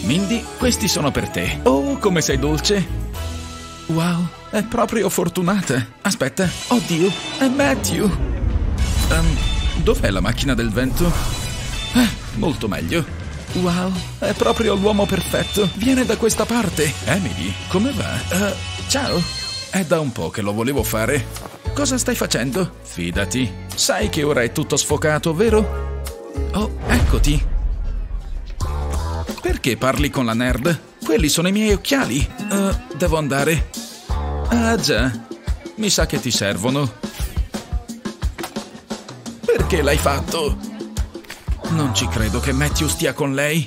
Mindy, questi sono per te. Oh, come sei dolce. Wow, è proprio fortunata. Aspetta, oddio, è Matthew. Dov'è la macchina del vento? Molto meglio. Wow, è proprio l'uomo perfetto. Viene da questa parte. Emily, come va? Ciao. È da un po' che lo volevo fare. Cosa stai facendo? Fidati. Sai che ora è tutto sfocato, vero? Oh, eccoti. Perché parli con la nerd? Quelli sono i miei occhiali. Devo andare. Ah, già. Mi sa che ti servono. Perché l'hai fatto? Non ci credo che Matthew stia con lei.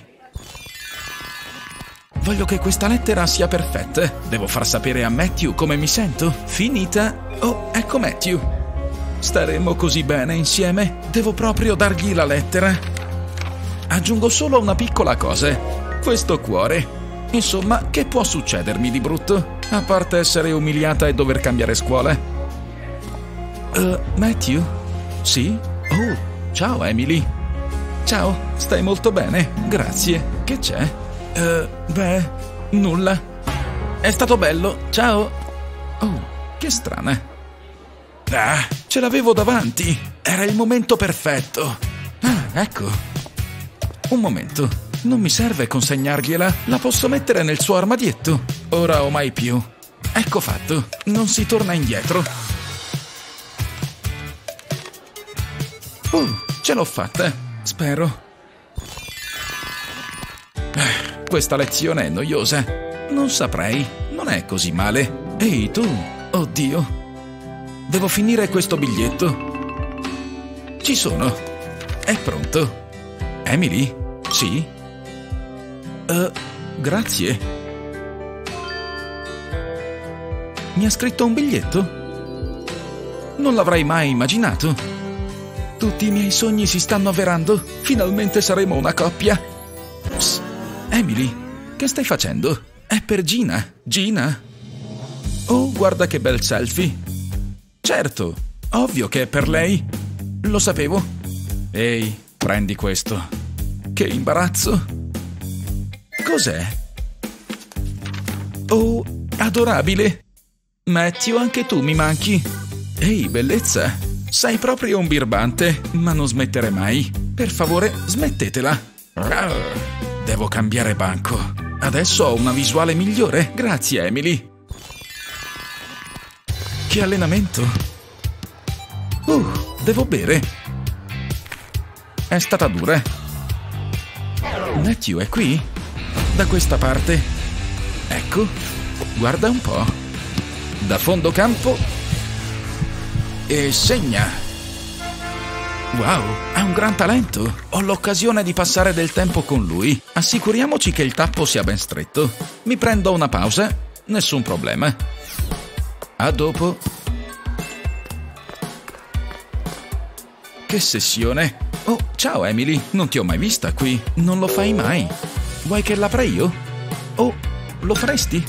Voglio che questa lettera sia perfetta. Devo far sapere a Matthew come mi sento. Finita. Oh, ecco Matthew. Staremo così bene insieme. Devo proprio dargli la lettera. Aggiungo solo una piccola cosa. Questo cuore. Insomma, che può succedermi di brutto? A parte essere umiliata e dover cambiare scuola. Matthew? Sì? Oh, ciao Emily. Ciao, stai molto bene? Grazie. Che c'è? Beh, nulla. È stato bello. Ciao. Oh, che strana. Ah, ce l'avevo davanti. Era il momento perfetto. Ah, ecco. Un momento, non mi serve consegnargliela, la posso mettere nel suo armadietto. Ora o mai più. Ecco fatto, non si torna indietro. Ce l'ho fatta, spero. Questa lezione è noiosa. Non saprei, non è così male. Ehi tu, oddio. Devo finire questo biglietto. Ci sono. È pronto. Emily? Sì? Grazie. Mi ha scritto un biglietto? Non l'avrei mai immaginato. Tutti i miei sogni si stanno avverando. Finalmente saremo una coppia. Psst. Emily, che stai facendo? È per Gina. Gina? Oh, guarda che bel selfie. Certo, ovvio che è per lei. Lo sapevo. Ehi, prendi questo. Che imbarazzo. Cos'è? Oh, adorabile. Matthew, anche tu mi manchi. Ehi, bellezza. Sei proprio un birbante, ma non smettere mai. Per favore, smettetela. Devo cambiare banco. Adesso ho una visuale migliore. Grazie, Emily. Che allenamento. Devo bere. È stata dura. Matthew è qui? Da questa parte. Ecco, guarda un po'. Da fondo campo. E segna. Wow, ha un gran talento. Ho l'occasione di passare del tempo con lui. Assicuriamoci che il tappo sia ben stretto. Mi prendo una pausa. Nessun problema. A dopo. Che sessione. Oh, ciao Emily, non ti ho mai vista qui. Non lo fai mai. Vuoi che l'apra io? Oh, lo faresti?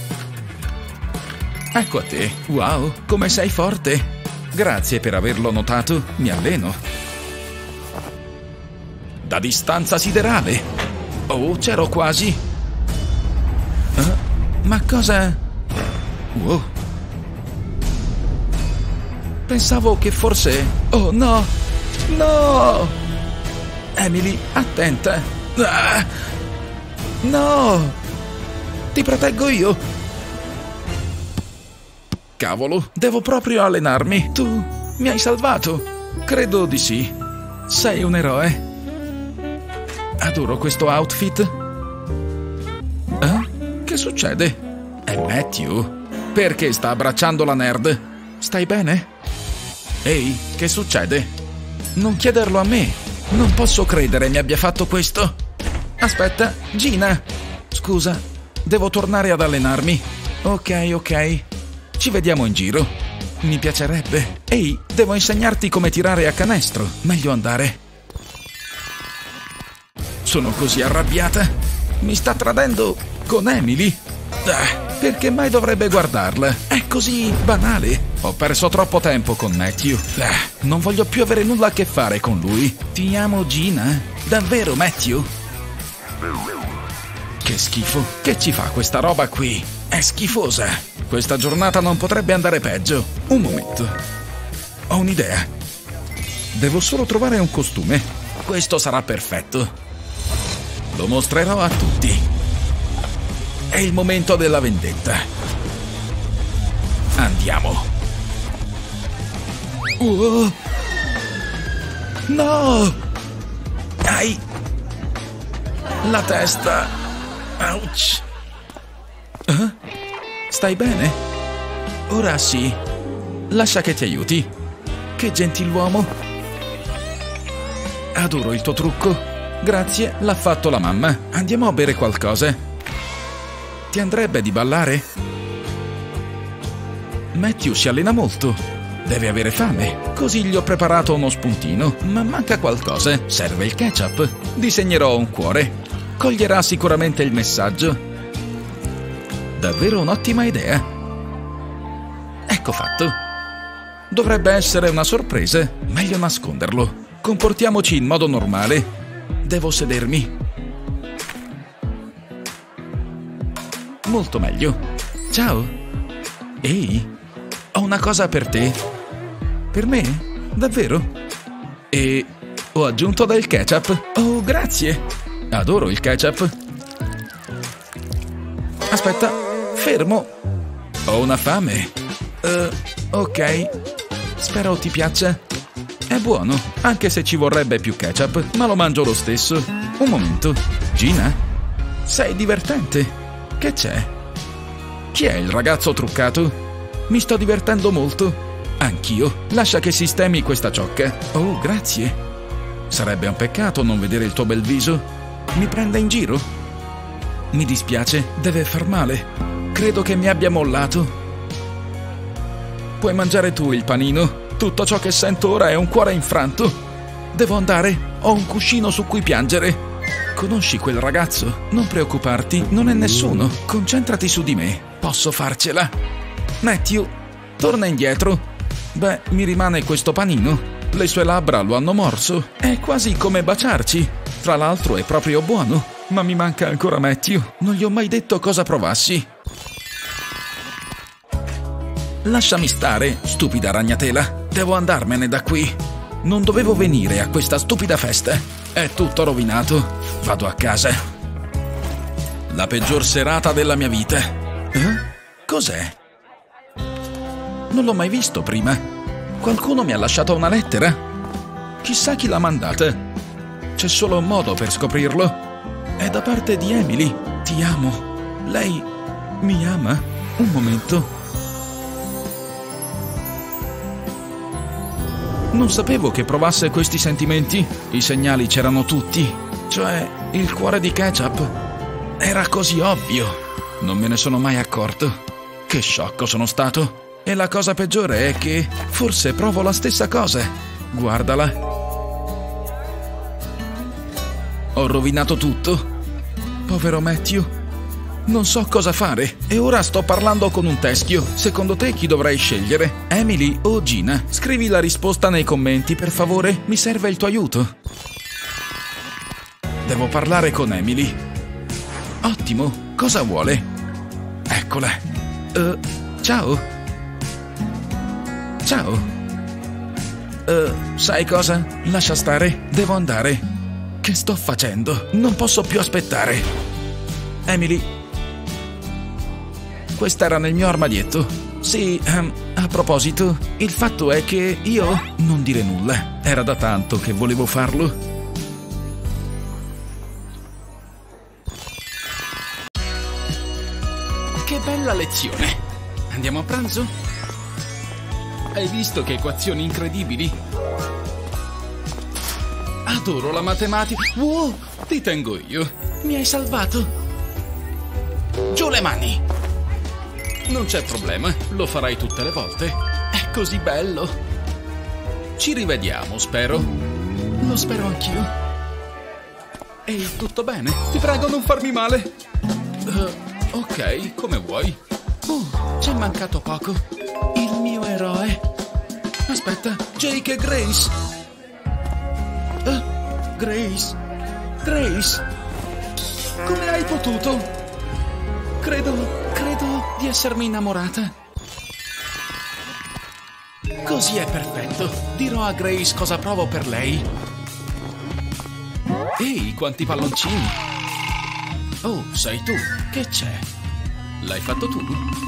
Ecco a te. Wow, come sei forte. Grazie per averlo notato. Mi alleno. Da distanza siderale. Oh, c'ero quasi. Ma cosa? Wow. Pensavo che forse... Oh, no! No! Emily, attenta! Ah! No! Ti proteggo io! Cavolo, devo proprio allenarmi. Tu mi hai salvato? Credo di sì. Sei un eroe. Adoro questo outfit. Che succede? È Matthew. Perché sta abbracciando la nerd? Stai bene? Ehi, che succede? Non chiederlo a me. Non posso credere mi abbia fatto questo. Aspetta, Gina. Scusa, devo tornare ad allenarmi. Ok. Ci vediamo in giro. Mi piacerebbe. Ehi, devo insegnarti come tirare a canestro. Meglio andare. Sono così arrabbiata. Mi sta tradendo con Emily. Perché mai dovrebbe guardarla? È così banale. Ho perso troppo tempo con Matthew. Non voglio più avere nulla a che fare con lui. Ti amo, Gina. Davvero, Matthew? Che schifo. Che ci fa questa roba qui? È schifosa. Questa giornata non potrebbe andare peggio. Un momento. Ho un'idea. Devo solo trovare un costume. Questo sarà perfetto. Lo mostrerò a tutti. È il momento della vendetta. Andiamo. No! Ai! La testa! Ouch! Stai bene? Ora sì. Lascia che ti aiuti. Che gentiluomo. Adoro il tuo trucco. Grazie, l'ha fatto la mamma. Andiamo a bere qualcosa. Ti andrebbe di ballare? Matthew si allena molto. Deve avere fame. Così gli ho preparato uno spuntino. Ma manca qualcosa. Serve il ketchup. Disegnerò un cuore. Coglierà sicuramente il messaggio. Davvero un'ottima idea. Ecco fatto. Dovrebbe essere una sorpresa. Meglio nasconderlo. Comportiamoci in modo normale. Devo sedermi. Molto meglio. Ciao. Ehi, ho una cosa per te. Per me? Davvero? E ho aggiunto del ketchup. Oh, grazie. Adoro il ketchup. Aspetta, fermo. Ho una fame. Ok. Spero ti piaccia. È buono, anche se ci vorrebbe più ketchup, ma lo mangio lo stesso. Un momento. Gina? Sei divertente. Che c'è? Chi è il ragazzo truccato? Mi sto divertendo molto. Anch'io. Lascia che sistemi questa ciocca. Oh, grazie. Sarebbe un peccato non vedere il tuo bel viso. Mi prende in giro? Mi dispiace, deve far male. Credo che mi abbia mollato. Puoi mangiare tu il panino. Tutto ciò che sento ora è un cuore infranto. Devo andare. Ho un cuscino su cui piangere. Conosci quel ragazzo? Non preoccuparti, non è nessuno. Concentrati su di me. Posso farcela. Matthew, torna indietro. Beh, mi rimane questo panino. Le sue labbra lo hanno morso. È quasi come baciarci. Tra l'altro è proprio buono. Ma mi manca ancora Matthew. Non gli ho mai detto cosa provassi. Lasciami stare, stupida ragnatela. Devo andarmene da qui. Non dovevo venire a questa stupida festa. È tutto rovinato. Vado a casa. La peggior serata della mia vita. Cos'è? Non l'ho mai visto prima. Qualcuno mi ha lasciato una lettera? Chissà chi l'ha mandata. C'è solo un modo per scoprirlo. È da parte di Emily. Ti amo. Lei mi ama? Un momento. Non sapevo che provasse questi sentimenti. I segnali c'erano tutti. Cioè, il cuore di ketchup. Era così ovvio. Non me ne sono mai accorto. Che sciocco sono stato. E la cosa peggiore è che forse provo la stessa cosa. Guardala. Ho rovinato tutto. Povero Matthew. Non so cosa fare. E ora sto parlando con un teschio. Secondo te chi dovrei scegliere? Emily o Gina? Scrivi la risposta nei commenti, per favore. Mi serve il tuo aiuto. Devo parlare con Emily. Ottimo. Cosa vuole? Eccola. Ciao. Ciao. Sai cosa? Lascia stare. Devo andare. Che sto facendo? Non posso più aspettare. Emily. Questa era nel mio armadietto. Sì, a proposito, il fatto è che io... Non dire nulla. Era da tanto che volevo farlo. Che bella lezione. Andiamo a pranzo? Hai visto che equazioni incredibili? Adoro la matematica. Wow, ti tengo io. Mi hai salvato. Giù le mani. Non c'è problema, lo farai tutte le volte. È così bello. Ci rivediamo, spero. Lo spero anch'io. Ehi, tutto bene? Ti prego, non farmi male. Ok, come vuoi. C'è mancato poco. Il mio eroe. Aspetta, Jake e Grace. Grace. come hai potuto? Credo di essermi innamorata. Così è perfetto. Dirò a Grace cosa provo per lei. Ehi, quanti palloncini! Oh, sei tu. Che c'è? L'hai fatto tu?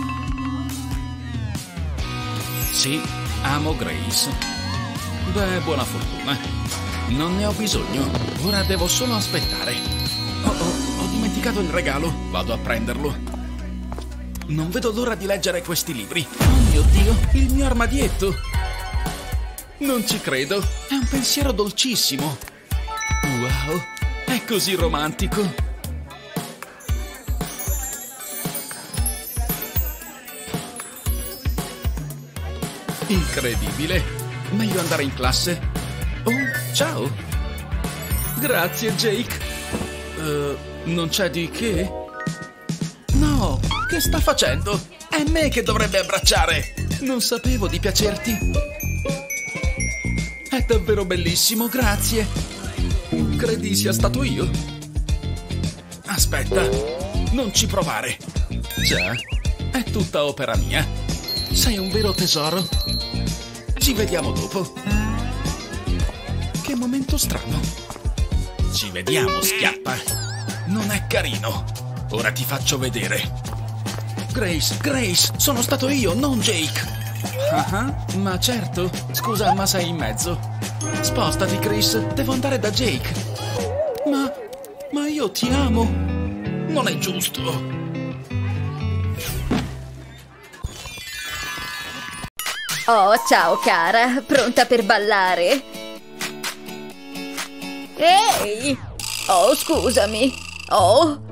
Sì, amo Grace. Beh, buona fortuna. Non ne ho bisogno. Ora devo solo aspettare. Ho dimenticato il regalo. Vado a prenderlo. Non vedo l'ora di leggere questi libri. Oh mio Dio, il mio armadietto. Non ci credo. È un pensiero dolcissimo. Wow, è così romantico. Incredibile. Meglio andare in classe. Oh, ciao. Grazie, Jake. Non c'è di che? No, che sta facendo? È me che dovrebbe abbracciare. Non sapevo di piacerti. È davvero bellissimo, grazie. Credi sia stato io? Aspetta, non ci provare. Già, è tutta opera mia. Sei un vero tesoro. Ci vediamo dopo. Che momento strano. Ci vediamo, schiappa. Non è carino. Ora ti faccio vedere. Grace, sono stato io, non Jake. Ma certo. Scusa, ma sei in mezzo. Spostati, Chris. Devo andare da Jake. Ma io ti amo. Non è giusto. Oh, ciao cara, pronta per ballare? Ehi! Oh, scusami. Oh,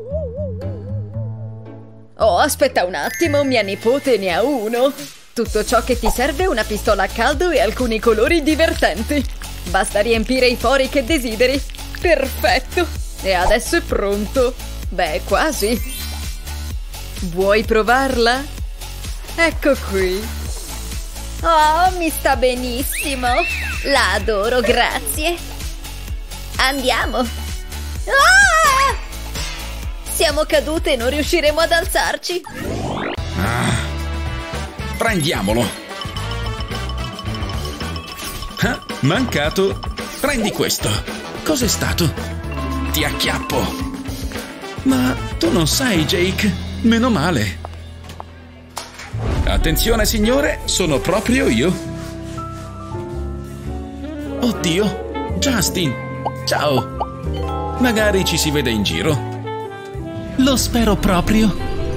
aspetta un attimo, mia nipote ne ha uno. Tutto ciò che ti serve è una pistola a caldo e alcuni colori divertenti. Basta riempire i fori che desideri. Perfetto! E adesso è pronto. Beh, quasi. Vuoi provarla? Ecco qui. Oh, mi sta benissimo. La adoro, grazie. Andiamo. Ah! Siamo cadute e non riusciremo ad alzarci. Prendiamolo. Mancato. Prendi questo. Cos'è stato? Ti acchiappo. Ma tu non sai, Jake. Meno male. Attenzione, signore, sono proprio io. Oddio, Justin, ciao. Magari ci si vede in giro. Lo spero proprio.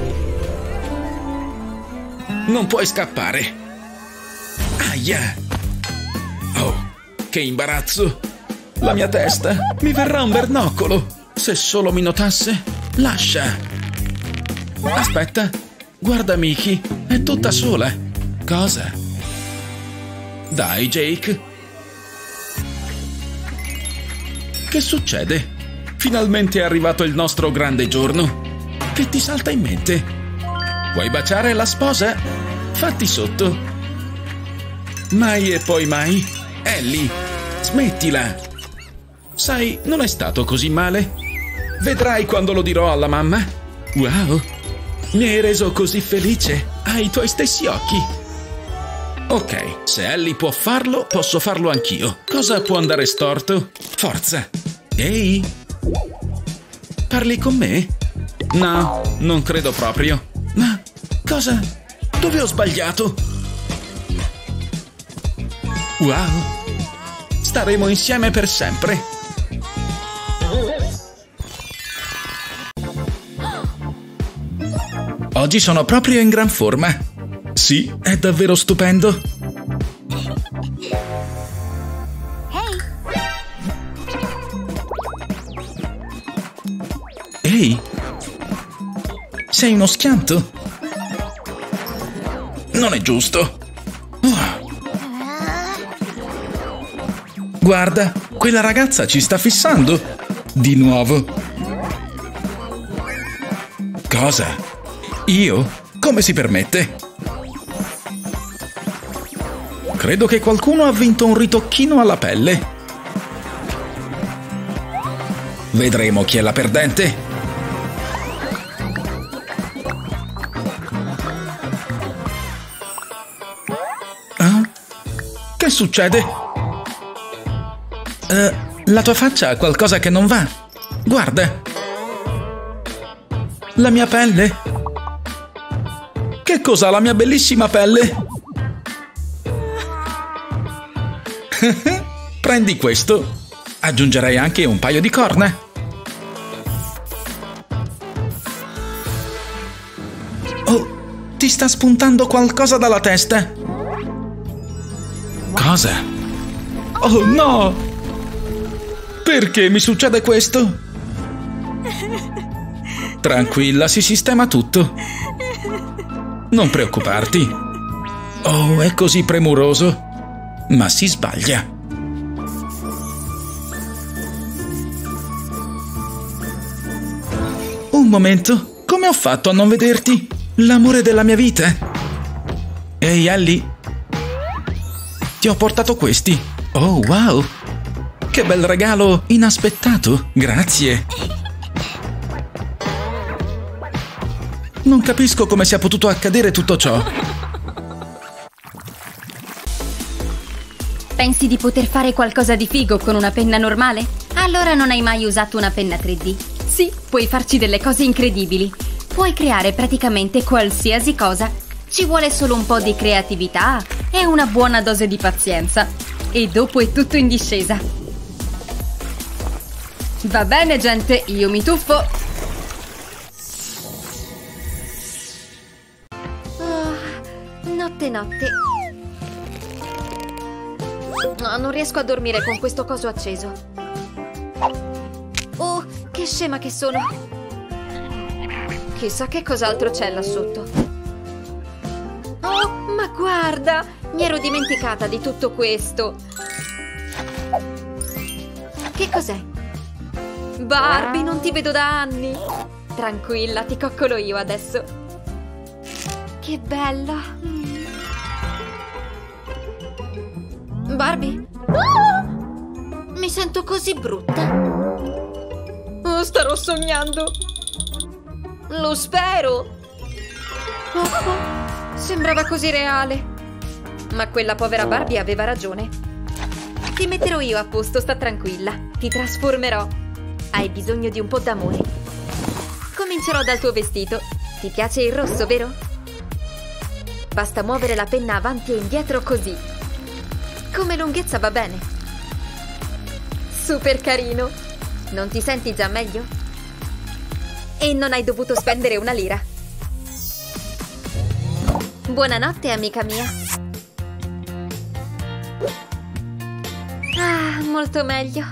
Non puoi scappare. Aia. Oh, che imbarazzo. La mia testa. Mi verrà un bernoccolo. Se solo mi notasse. Lascia. Aspetta. Guarda Mickey, è tutta sola. Cosa? Dai, Jake. Che succede? Finalmente è arrivato il nostro grande giorno. Che ti salta in mente? Vuoi baciare la sposa? Fatti sotto. Mai e poi mai. Ellie, smettila. Sai, non è stato così male. Vedrai quando lo dirò alla mamma. Wow. Mi hai reso così felice. Hai i tuoi stessi occhi. Ok, se Ellie può farlo, posso farlo anch'io. Cosa può andare storto? Forza. Ehi? Parli con me? No, non credo proprio. Ma cosa? Dove ho sbagliato? Wow. Staremo insieme per sempre. Oggi sono proprio in gran forma. Sì, è davvero stupendo. Ehi, sei uno schianto? Non è giusto. Oh. Guarda, quella ragazza ci sta fissando. Di nuovo. Cosa? Io? Come si permette? Credo che qualcuno ha vinto un ritocchino alla pelle. Vedremo chi è la perdente. Che succede? La tua faccia ha qualcosa che non va. Guarda. La mia pelle. Che cos'ha la mia bellissima pelle? Prendi questo. Aggiungerei anche un paio di corna. Oh, ti sta spuntando qualcosa dalla testa. Cosa? Oh no! Perché mi succede questo? Tranquilla, si sistema tutto. Non preoccuparti. Oh, è così premuroso. Ma si sbaglia. Un momento, come ho fatto a non vederti? L'amore della mia vita. Ehi, Ellie. Ti ho portato questi. Oh, wow. Che bel regalo inaspettato. Grazie. Non capisco come sia potuto accadere tutto ciò. Pensi di poter fare qualcosa di figo con una penna normale? Allora non hai mai usato una penna 3D? Sì, puoi farci delle cose incredibili. Puoi creare praticamente qualsiasi cosa. Ci vuole solo un po' di creatività e una buona dose di pazienza. E dopo è tutto in discesa. Va bene, gente, io mi tuffo. Notte. No, non riesco a dormire con questo coso acceso. Oh, che scema che sono. Chissà che cos'altro c'è là sotto. Oh, ma guarda! Mi ero dimenticata di tutto questo. Che cos'è? Barbie, non ti vedo da anni. Tranquilla, ti coccolo io adesso. Che bella. Barbie? Mi sento così brutta. Oh, starò sognando. Lo spero. Sembrava così reale. Ma quella povera Barbie aveva ragione. Ti metterò io a posto, sta tranquilla. Ti trasformerò. Hai bisogno di un po' d'amore. Comincerò dal tuo vestito. Ti piace il rosso, vero? Basta muovere la penna avanti e indietro così. Come lunghezza va bene. Super carino. Non ti senti già meglio? E non hai dovuto spendere una lira. Buonanotte, amica mia. Ah, molto meglio.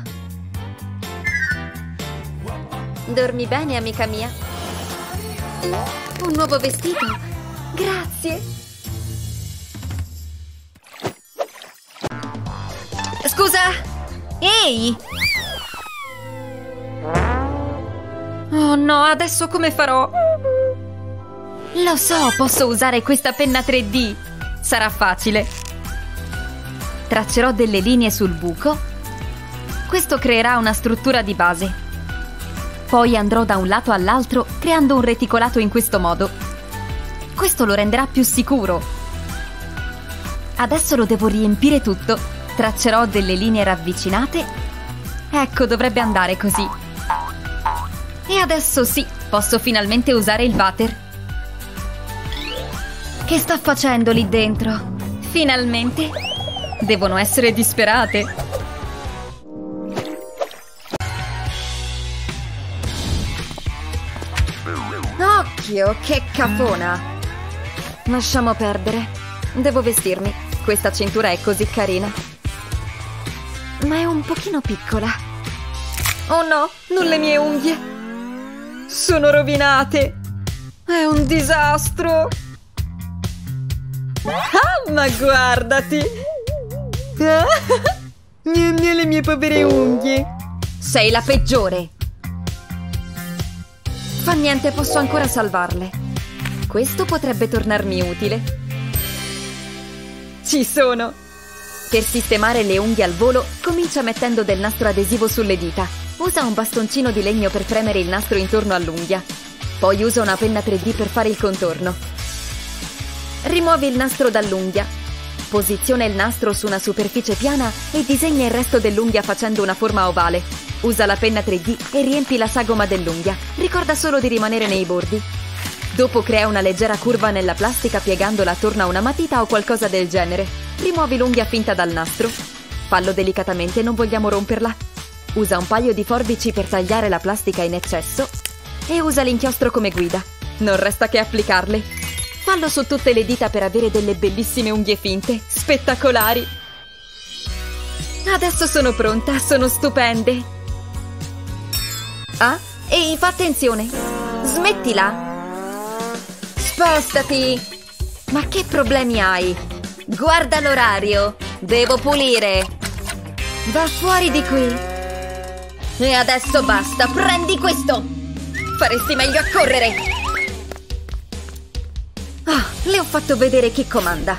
Dormi bene, amica mia. Un nuovo vestito. Grazie. Scusa! Ehi! Oh no, adesso come farò? Lo so, posso usare questa penna 3D. Sarà facile. Traccerò delle linee sul buco. Questo creerà una struttura di base. Poi andrò da un lato all'altro creando un reticolato in questo modo. Questo lo renderà più sicuro. Adesso lo devo riempire tutto. Traccerò delle linee ravvicinate. Ecco, dovrebbe andare così. E adesso sì, posso finalmente usare il water. Che sta facendo lì dentro? Finalmente? Devono essere disperate. Occhio, che cafona! Lasciamo perdere. Devo vestirmi. Questa cintura è così carina. Ma è un pochino piccola. Oh no, non le mie unghie. Sono rovinate. È un disastro. Ah, ma guardati. Le mie povere unghie. Sei la peggiore. Fa niente, posso ancora salvarle. Questo potrebbe tornarmi utile. Ci sono. Per sistemare le unghie al volo, comincia mettendo del nastro adesivo sulle dita. Usa un bastoncino di legno per premere il nastro intorno all'unghia. Poi usa una penna 3D per fare il contorno. Rimuovi il nastro dall'unghia. Posiziona il nastro su una superficie piana e disegna il resto dell'unghia facendo una forma ovale. Usa la penna 3D e riempi la sagoma dell'unghia. Ricorda solo di rimanere nei bordi. Dopo crea una leggera curva nella plastica piegandola attorno a una matita o qualcosa del genere. Rimuovi l'unghia finta dal nastro. Fallo delicatamente, non vogliamo romperla. Usa un paio di forbici per tagliare la plastica in eccesso e usa l'inchiostro come guida. Non resta che applicarle. Fallo su tutte le dita per avere delle bellissime unghie finte. Spettacolari! Adesso sono pronta, sono stupende. Ah, ehi, fa attenzione. Smettila. Spostati! Ma che problemi hai? Guarda l'orario! Devo pulire! Va fuori di qui! E adesso basta! Prendi questo! Faresti meglio a correre! Ah, le ho fatto vedere chi comanda!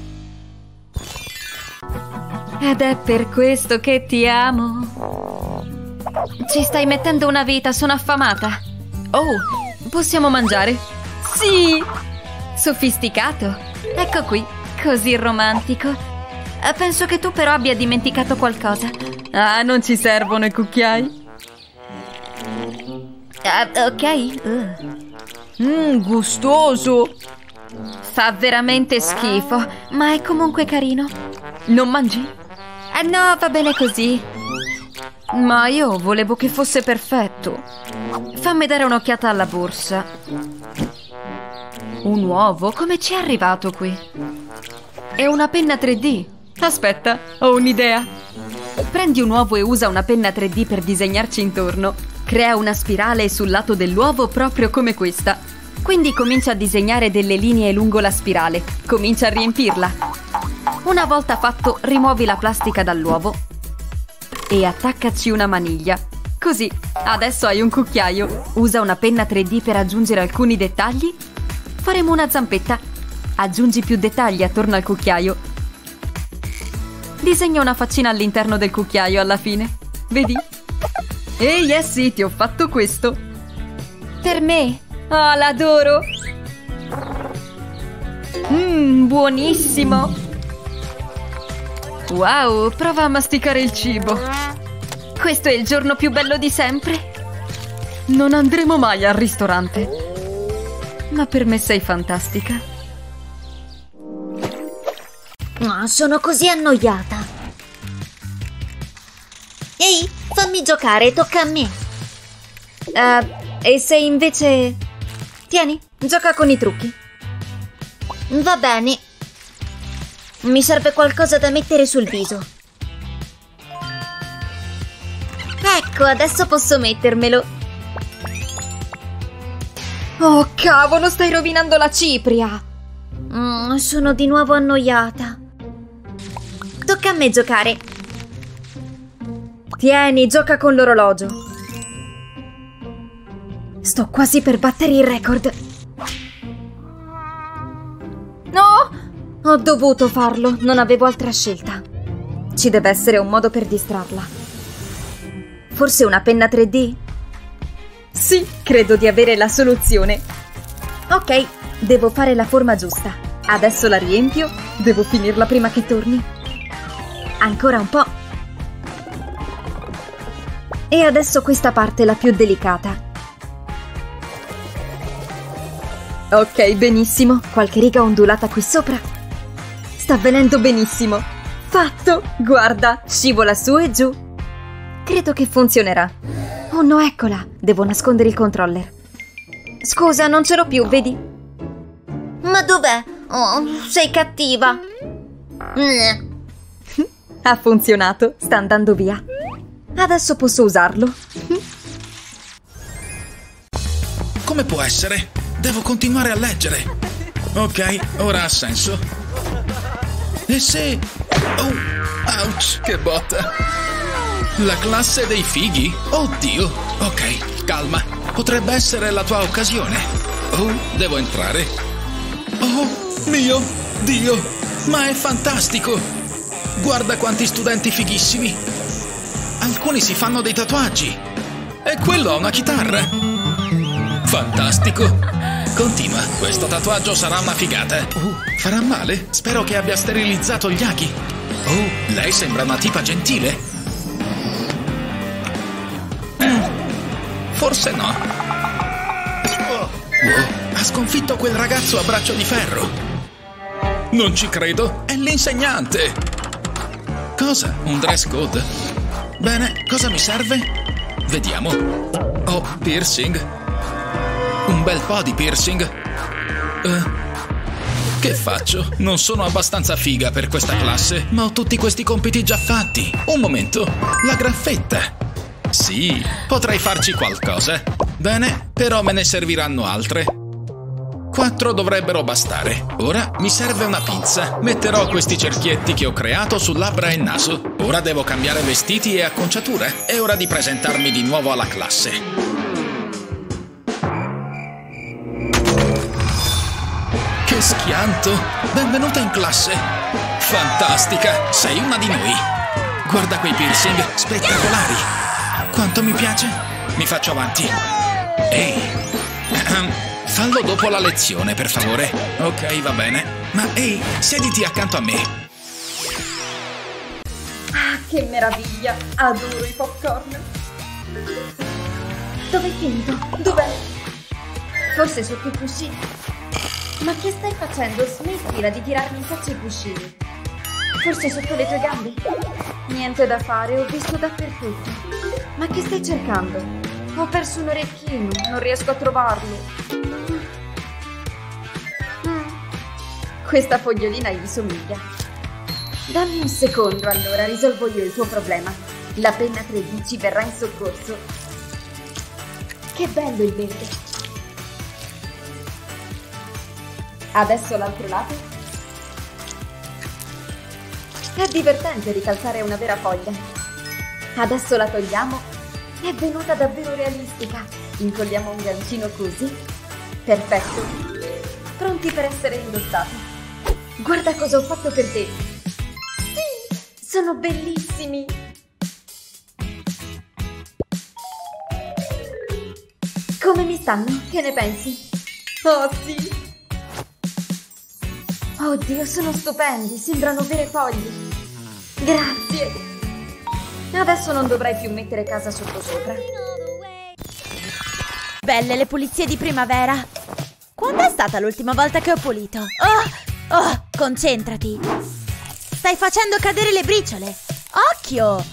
Ed è per questo che ti amo! Ci stai mettendo una vita, sono affamata! Oh, possiamo mangiare? Sì! Sofisticato! Ecco qui, così romantico. Penso che tu però abbia dimenticato qualcosa. Ah, non ci servono i cucchiai. Ok. Gustoso! Fa veramente schifo, ma è comunque carino. Non mangi? No, va bene così. Ma io volevo che fosse perfetto. Fammi dare un'occhiata alla borsa. Un uovo? Come ci è arrivato qui? È una penna 3D. Aspetta, ho un'idea. Prendi un uovo e usa una penna 3D per disegnarci intorno. Crea una spirale sul lato dell'uovo proprio come questa. Quindi comincia a disegnare delle linee lungo la spirale. Comincia a riempirla. Una volta fatto, rimuovi la plastica dall'uovo e attaccaci una maniglia. Così, adesso hai un cucchiaio. Usa una penna 3D per aggiungere alcuni dettagli. Faremo una zampetta. Aggiungi più dettagli attorno al cucchiaio. Disegna una faccina all'interno del cucchiaio alla fine. Vedi? Ehi, sì, ti ho fatto questo. Per me? Oh, l'adoro! Buonissimo! Wow, prova a masticare il cibo. Questo è il giorno più bello di sempre. Non andremo mai al ristorante. Ma per me sei fantastica. Sono così annoiata. Ehi, fammi giocare, tocca a me. E se invece... Tieni, gioca con i trucchi. Va bene. Mi serve qualcosa da mettere sul viso. Ecco, adesso posso mettermelo. Oh, cavolo, stai rovinando la cipria! Sono di nuovo annoiata. Tocca a me giocare. Tieni, gioca con l'orologio. Sto quasi per battere il record. No! Ho dovuto farlo, non avevo altra scelta. Ci deve essere un modo per distrarla. Forse una penna 3D? Sì, credo di avere la soluzione. Ok, devo fare la forma giusta. Adesso la riempio. Devo finirla prima che torni. Ancora un po'. E adesso questa parte è la più delicata. Ok, benissimo. Qualche riga ondulata qui sopra. Sta venendo benissimo. Fatto! Guarda, scivola su e giù. Credo che funzionerà. Oh no, eccola! Devo nascondere il controller. Scusa, non ce l'ho più, vedi? Ma dov'è? Oh, sei cattiva. Ha funzionato, sta andando via. Adesso posso usarlo. Come può essere? Devo continuare a leggere. Ok, ora ha senso. E se... Oh, ouch, che botta. La classe dei fighi? Oddio. Ok, calma. Potrebbe essere la tua occasione. Oh, devo entrare. Oh, mio Dio. Ma è fantastico. Guarda quanti studenti fighissimi. Alcuni si fanno dei tatuaggi. E quello ha una chitarra. Fantastico! Continua, questo tatuaggio sarà una figata. Farà male? Spero che abbia sterilizzato gli aghi. Oh, lei sembra una tipa gentile. Forse no. Wow, ha sconfitto quel ragazzo a braccio di ferro. Non ci credo, è l'insegnante. Cosa? Un dress code? Bene, cosa mi serve? Vediamo. Oh, piercing. Un bel po' di piercing. Che faccio? Non sono abbastanza figa per questa classe, ma ho tutti questi compiti già fatti. Un momento, la graffetta. Sì, potrei farci qualcosa. Bene, però me ne serviranno altre. 4 dovrebbero bastare. Ora mi serve una pinza. Metterò questi cerchietti che ho creato su labbra e naso. Ora devo cambiare vestiti e acconciature. È ora di presentarmi di nuovo alla classe. Che schianto! Benvenuta in classe! Fantastica! Sei una di noi! Guarda quei piercing spettacolari! Quanto mi piace! Mi faccio avanti! Ehi! Fallo dopo la lezione, per favore. Ok, va bene. Ma ehi, siediti accanto a me. Ah, che meraviglia! Adoro i popcorn. Dove è finito? Dov'è? Forse sotto i cuscini. Ma che stai facendo? Smettila di tirarmi in faccia i cuscini. Forse sotto le tue gambe? Niente da fare, ho visto dappertutto. Ma che stai cercando? Ho perso un orecchino, non riesco a trovarlo. Questa fogliolina gli somiglia. Dammi un secondo, allora risolvo io il tuo problema. La penna 3D ci verrà in soccorso. Che bello il verde. Adesso l'altro lato. È divertente ricalcare una vera foglia. Adesso la togliamo. È venuta davvero realistica. Incolliamo un gancino così. Perfetto. Pronti per essere indossati. Guarda cosa ho fatto per te. Sì, sono bellissimi. Come mi stanno? Che ne pensi? Oh sì. Oddio, sono stupendi, sembrano vere foglie. Grazie. Adesso non dovrai più mettere casa sottosopra. Belle le pulizie di primavera. Quando è stata l'ultima volta che ho pulito? Oh, concentrati. Stai facendo cadere le briciole. Occhio!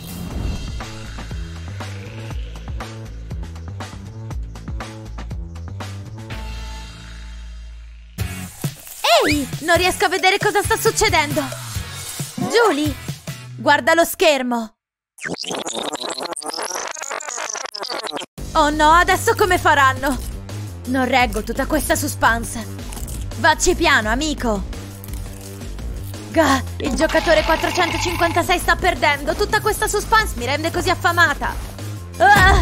Ehi, non riesco a vedere cosa sta succedendo. Julie, guarda lo schermo. Oh no, adesso come faranno? Non reggo tutta questa suspense. Vacci piano, amico. Gah, il giocatore 456 sta perdendo. Tutta questa suspense mi rende così affamata. Ah!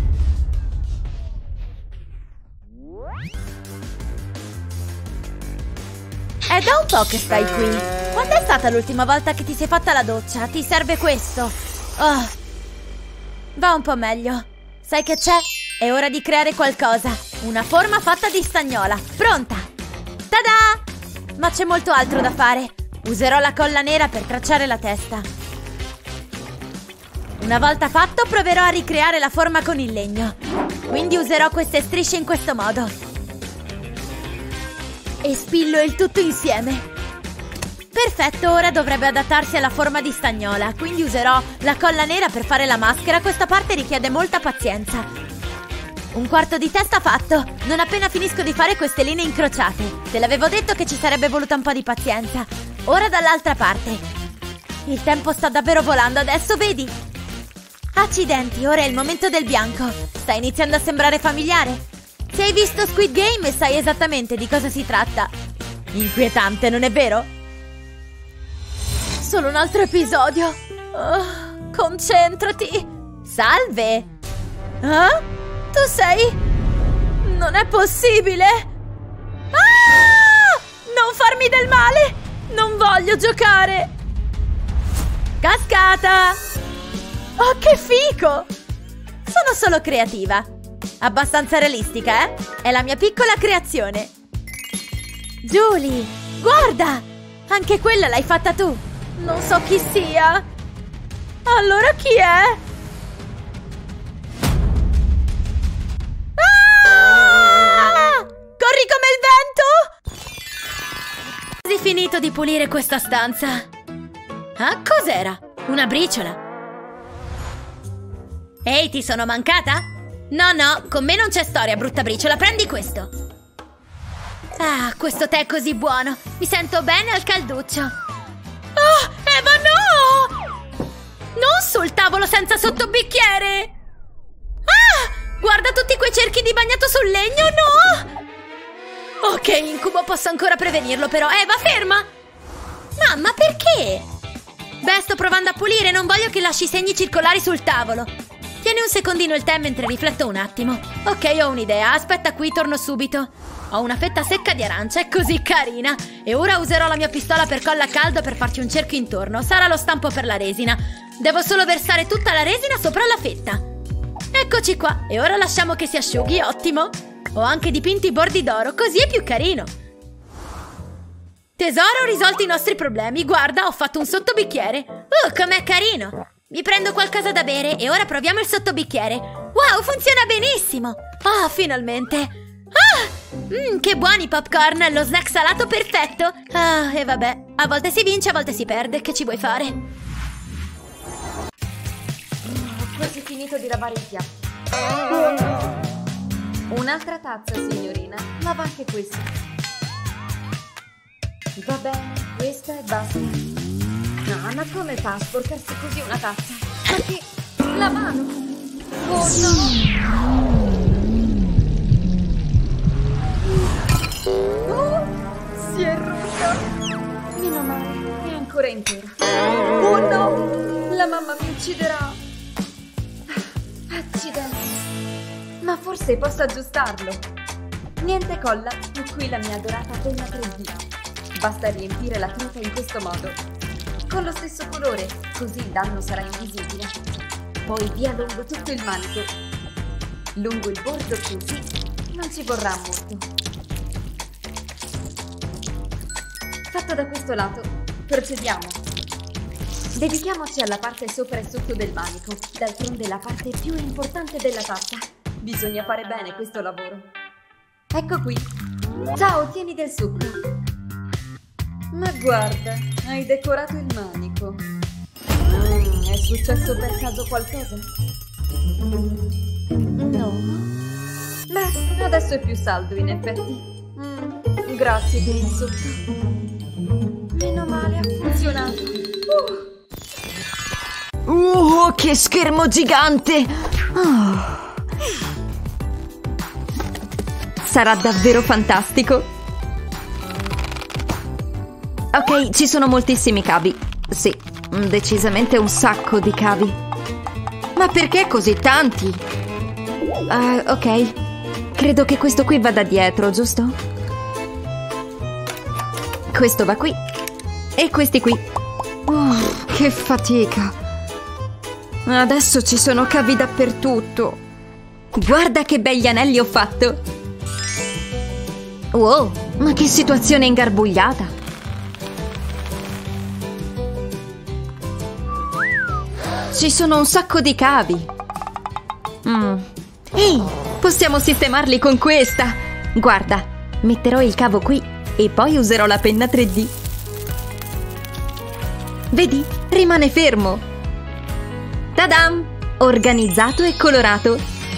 È da un po' che stai qui. Quando è stata l'ultima volta che ti sei fatta la doccia? Ti serve questo? Oh. Va un po' meglio. Sai che c'è? È ora di creare qualcosa. Una forma fatta di stagnola. Pronta! Tada! Ma c'è molto altro da fare. Userò la colla nera per tracciare la testa. Una volta fatto, proverò a ricreare la forma con il legno. Quindi userò queste strisce in questo modo. E spillo il tutto insieme. Perfetto, ora dovrebbe adattarsi alla forma di stagnola. Quindi userò la colla nera per fare la maschera. Questa parte richiede molta pazienza. Un quarto di testa fatto. Non appena finisco di fare queste linee incrociate. Te l'avevo detto che ci sarebbe voluta un po' di pazienza. Ora dall'altra parte. Il tempo sta davvero volando adesso, vedi? Accidenti, ora è il momento del bianco. Sta iniziando a sembrare familiare. Se hai visto Squid Game sai esattamente di cosa si tratta. Inquietante, non è vero? Solo un altro episodio. Concentrati. Salve. Tu sei? Non è possibile. Non farmi del male. Non voglio giocare. Cascata. Oh, che fico. Sono solo creativa. Abbastanza realistica, eh? È la mia piccola creazione. Julie, guarda! Anche quella l'hai fatta tu. Non so chi sia. Allora chi è? Ah! Corri come il vento! Quasi finito di pulire questa stanza. Ah, cos'era? Una briciola. Ehi, ti sono mancata? No, no, con me non c'è storia, brutta briciola. Prendi questo. Ah, questo tè è così buono. Mi sento bene al calduccio. Oh, Eva, no! Non sul tavolo senza sottobicchiere! Ah! Guarda tutti quei cerchi di bagnato sul legno, no! Ok, incubo, posso ancora prevenirlo, però. Eva, ferma! Mamma, perché? Beh, sto provando a pulire, non voglio che lasci segni circolari sul tavolo. Tieni un secondino il tè mentre rifletto un attimo. Ok, ho un'idea, aspetta qui, torno subito. Ho una fetta secca di arancia, è così carina. E ora userò la mia pistola per colla a caldo per farci un cerchio intorno. Sarà lo stampo per la resina. Devo solo versare tutta la resina sopra la fetta. Eccoci qua, e ora lasciamo che si asciughi, ottimo. Ho anche dipinto i bordi d'oro, così è più carino. Tesoro, ho risolto i nostri problemi. Guarda, ho fatto un sottobicchiere. Com'è carino. Mi prendo qualcosa da bere e ora proviamo il sottobicchiere. Wow, funziona benissimo. Oh, finalmente. Ah, che buoni popcorn, lo snack salato perfetto. Ah, e vabbè, a volte si vince, a volte si perde. Che ci vuoi fare? Ho quasi finito di lavare i piatti. Un'altra tazza, signorina. Lava anche questa. Va bene, questa e basta. No, ma come fa a sporcarsi così una tazza? Ma che... la mano! Oh no! Si è rotta! Meno male, è ancora intera. Oh no! La mamma mi ucciderà! Accidenti! Ma forse posso aggiustarlo. Niente colla, e qui la mia adorata penna 3D. Basta riempire la tinta in questo modo, con lo stesso colore, così il danno sarà invisibile. Poi via lungo tutto il manico. Lungo il bordo così, non ci vorrà molto. Fatto da questo lato, procediamo. Dedichiamoci alla parte sopra e sotto del manico, d'altronde la parte più importante della tazza. Bisogna fare bene questo lavoro. Ecco qui. Ciao, tieni del succo. Ma guarda, hai decorato il manico. È successo per caso qualcosa? No. Beh, adesso è più saldo in effetti. Grazie per il succo. Meno male, ha funzionato. Che schermo gigante! Sarà davvero fantastico. Ok, ci sono moltissimi cavi. Sì, decisamente un sacco di cavi. Ma perché così tanti? Ok. Credo che questo qui vada dietro, giusto? Questo va qui. E questi qui. Che fatica. Adesso ci sono cavi dappertutto. Guarda che begli anelli ho fatto. Wow, ma che situazione ingarbugliata. Ci sono un sacco di cavi. Ehi, possiamo sistemarli con questa. Guarda, metterò il cavo qui e poi userò la penna 3D. Vedi? Rimane fermo. Tadam! Organizzato e colorato.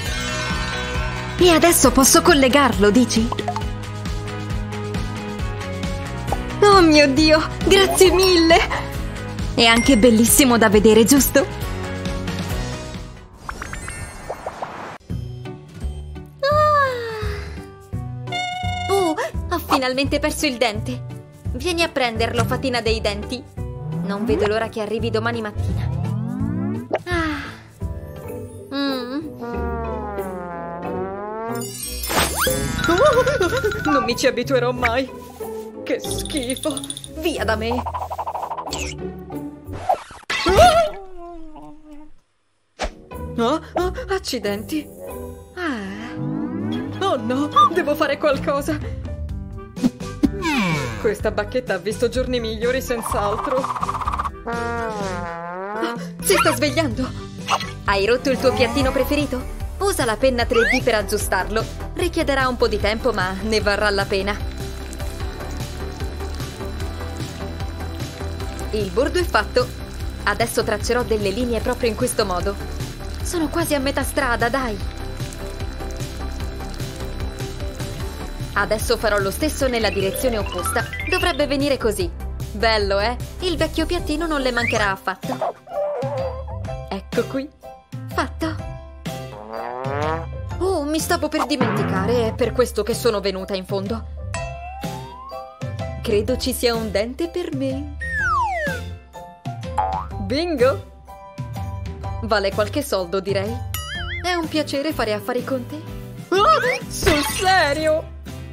E adesso posso collegarlo, dici? Oh mio Dio, grazie mille! È anche bellissimo da vedere, giusto? Ho finalmente perso il dente. Vieni a prenderlo, fatina dei denti. Non vedo l'ora che arrivi domani mattina. Non mi ci abituerò mai. Che schifo. Via da me. Accidenti. no, devo fare qualcosa. Questa bacchetta ha visto giorni migliori senz'altro. Si sta svegliando. Hai rotto il tuo piattino preferito? Usa la penna 3D per aggiustarlo. Richiederà un po' di tempo, ma ne varrà la pena. Il bordo è fatto. Adesso traccerò delle linee proprio in questo modo. Sono quasi a metà strada, dai. Adesso farò lo stesso nella direzione opposta. Dovrebbe venire così. Bello, eh? Il vecchio piattino non le mancherà affatto. Ecco qui. Fatto. Oh, mi stavo per dimenticare. È per questo che sono venuta in fondo. Credo ci sia un dente per me. Bingo! Vale qualche soldo, direi. È un piacere fare affari con te. Oh, sul serio?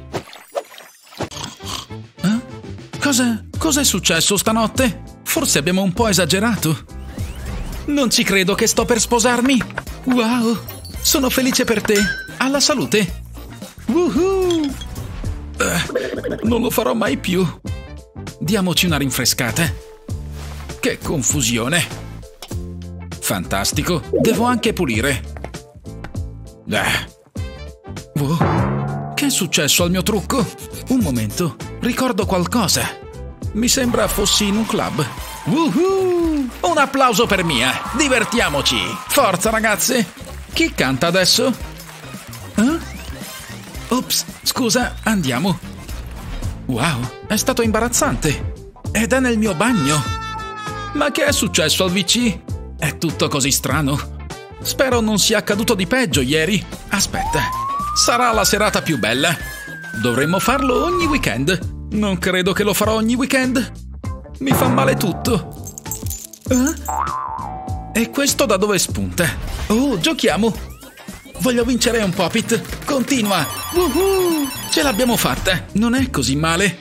Cos'è successo stanotte? Forse abbiamo un po' esagerato. Non ci credo che sto per sposarmi. Wow, sono felice per te. Alla salute. Woohoo! Non lo farò mai più. Diamoci una rinfrescata. Che confusione. Fantastico. Devo anche pulire. Oh, che è successo al mio trucco? Un momento. Ricordo qualcosa. Mi sembra fossi in un club. Woohoo! Un applauso per Mia. Divertiamoci. Forza, ragazze. Chi canta adesso? Ops, scusa, andiamo. Wow, è stato imbarazzante. Ed è nel mio bagno. Ma che è successo al WC? È tutto così strano. Spero non sia accaduto di peggio ieri. Aspetta, sarà la serata più bella. Dovremmo farlo ogni weekend. Non credo che lo farò ogni weekend. Mi fa male tutto. E questo da dove spunta? Oh, giochiamo. Voglio vincere un Pop-It. Continua. Woohoo! Ce l'abbiamo fatta. Non è così male.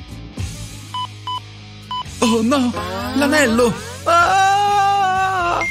Oh no, l'anello. Ah!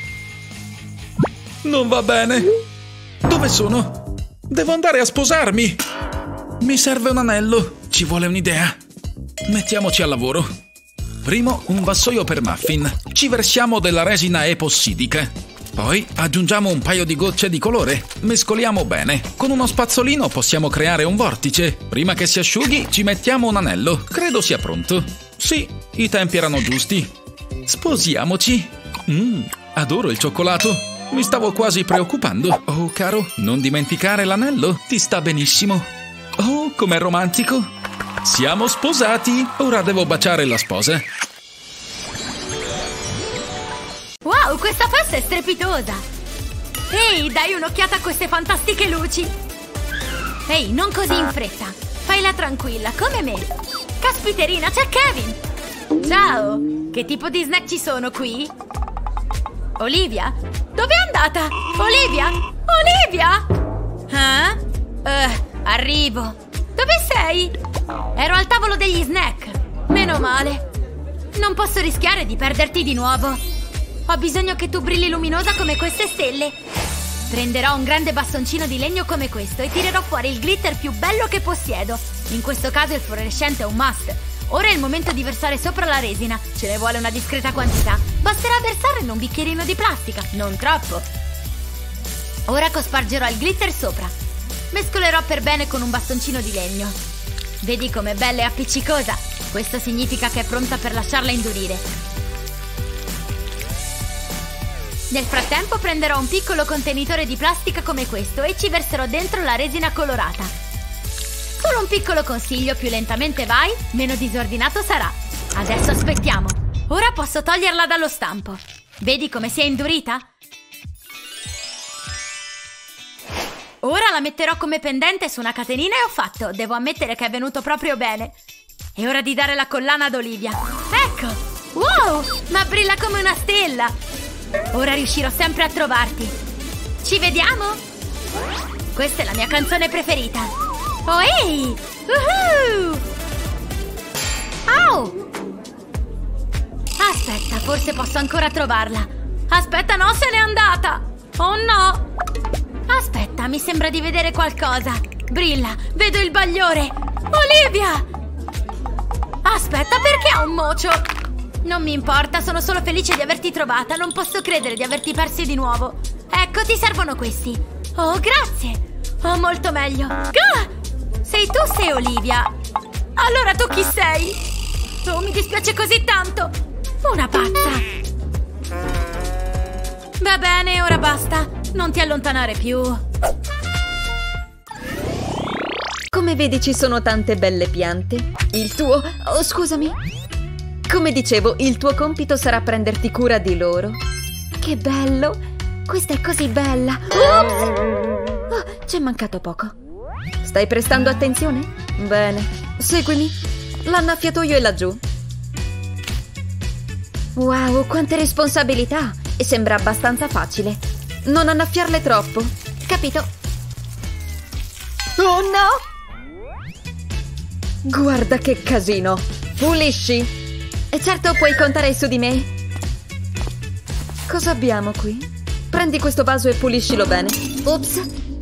Non va bene. Dove sono? Devo andare a sposarmi. Mi serve un anello. Ci vuole un'idea. Mettiamoci al lavoro. Primo, un vassoio per muffin. Ci versiamo della resina epossidica. Poi aggiungiamo un paio di gocce di colore. Mescoliamo bene. Con uno spazzolino possiamo creare un vortice. Prima che si asciughi, ci mettiamo un anello. Credo sia pronto. Sì, i tempi erano giusti. Sposiamoci. Adoro il cioccolato. Mi stavo quasi preoccupando. Oh, caro, non dimenticare l'anello. Ti sta benissimo. Oh, com'è romantico. Siamo sposati. Ora devo baciare la sposa. Wow, questa festa è strepitosa. Ehi, dai un'occhiata a queste fantastiche luci. Ehi, non così in fretta. Faila tranquilla, come me. Caspiterina, c'è Kevin. Ciao. Che tipo di snack ci sono qui? Olivia? Dove è andata? Olivia? Olivia? Arrivo. Dove sei? Ero al tavolo degli snack. Meno male. Non posso rischiare di perderti di nuovo. Ho bisogno che tu brilli luminosa come queste stelle. Prenderò un grande bastoncino di legno come questo e tirerò fuori il glitter più bello che possiedo. In questo caso il fluorescente è un must. Ora è il momento di versare sopra la resina. Ce ne vuole una discreta quantità. Basterà versare in un bicchierino di plastica, non troppo. Ora cospargerò il glitter sopra. Mescolerò per bene con un bastoncino di legno. Vedi com'è bella e appiccicosa? Questo significa che è pronta per lasciarla indurire. Nel frattempo prenderò un piccolo contenitore di plastica come questo e ci verserò dentro la resina colorata. Solo un piccolo consiglio: più lentamente vai, meno disordinato sarà. Adesso aspettiamo. Ora posso toglierla dallo stampo. Vedi come si è indurita? Ora la metterò come pendente su una catenina e ho fatto. Devo ammettere che è venuto proprio bene. È ora di dare la collana ad Olivia. Ecco! Wow! Ma brilla come una stella! Ora riuscirò sempre a trovarti. Ci vediamo? Questa è la mia canzone preferita. Oh ehi! Woohoo! Au! Aspetta, forse posso ancora trovarla. Aspetta, no, se n'è andata! Oh no! Aspetta, mi sembra di vedere qualcosa. Brilla, vedo il bagliore! Olivia! Aspetta, perché ha un mocio? Non mi importa, sono solo felice di averti trovata. Non posso credere di averti persi di nuovo. Ecco, ti servono questi. Oh, grazie. Oh, molto meglio. Ah! Sei tu, sei Olivia. Allora tu chi sei? Oh, mi dispiace così tanto. Una pazza. Va bene, ora basta. Non ti allontanare più. Come vedi ci sono tante belle piante. Il tuo... Oh, scusami. Come dicevo, il tuo compito sarà prenderti cura di loro. Che bello! Questa è così bella. Ops! Oh, ci è mancato poco. Stai prestando attenzione? Bene. Seguimi. L'annaffiatoio è laggiù. Wow, quante responsabilità! E sembra abbastanza facile. Non annaffiarle troppo. Capito? Oh no! Guarda che casino! Pulisci! E certo puoi contare su di me. Cosa abbiamo qui? Prendi questo vaso e puliscilo bene. Ops!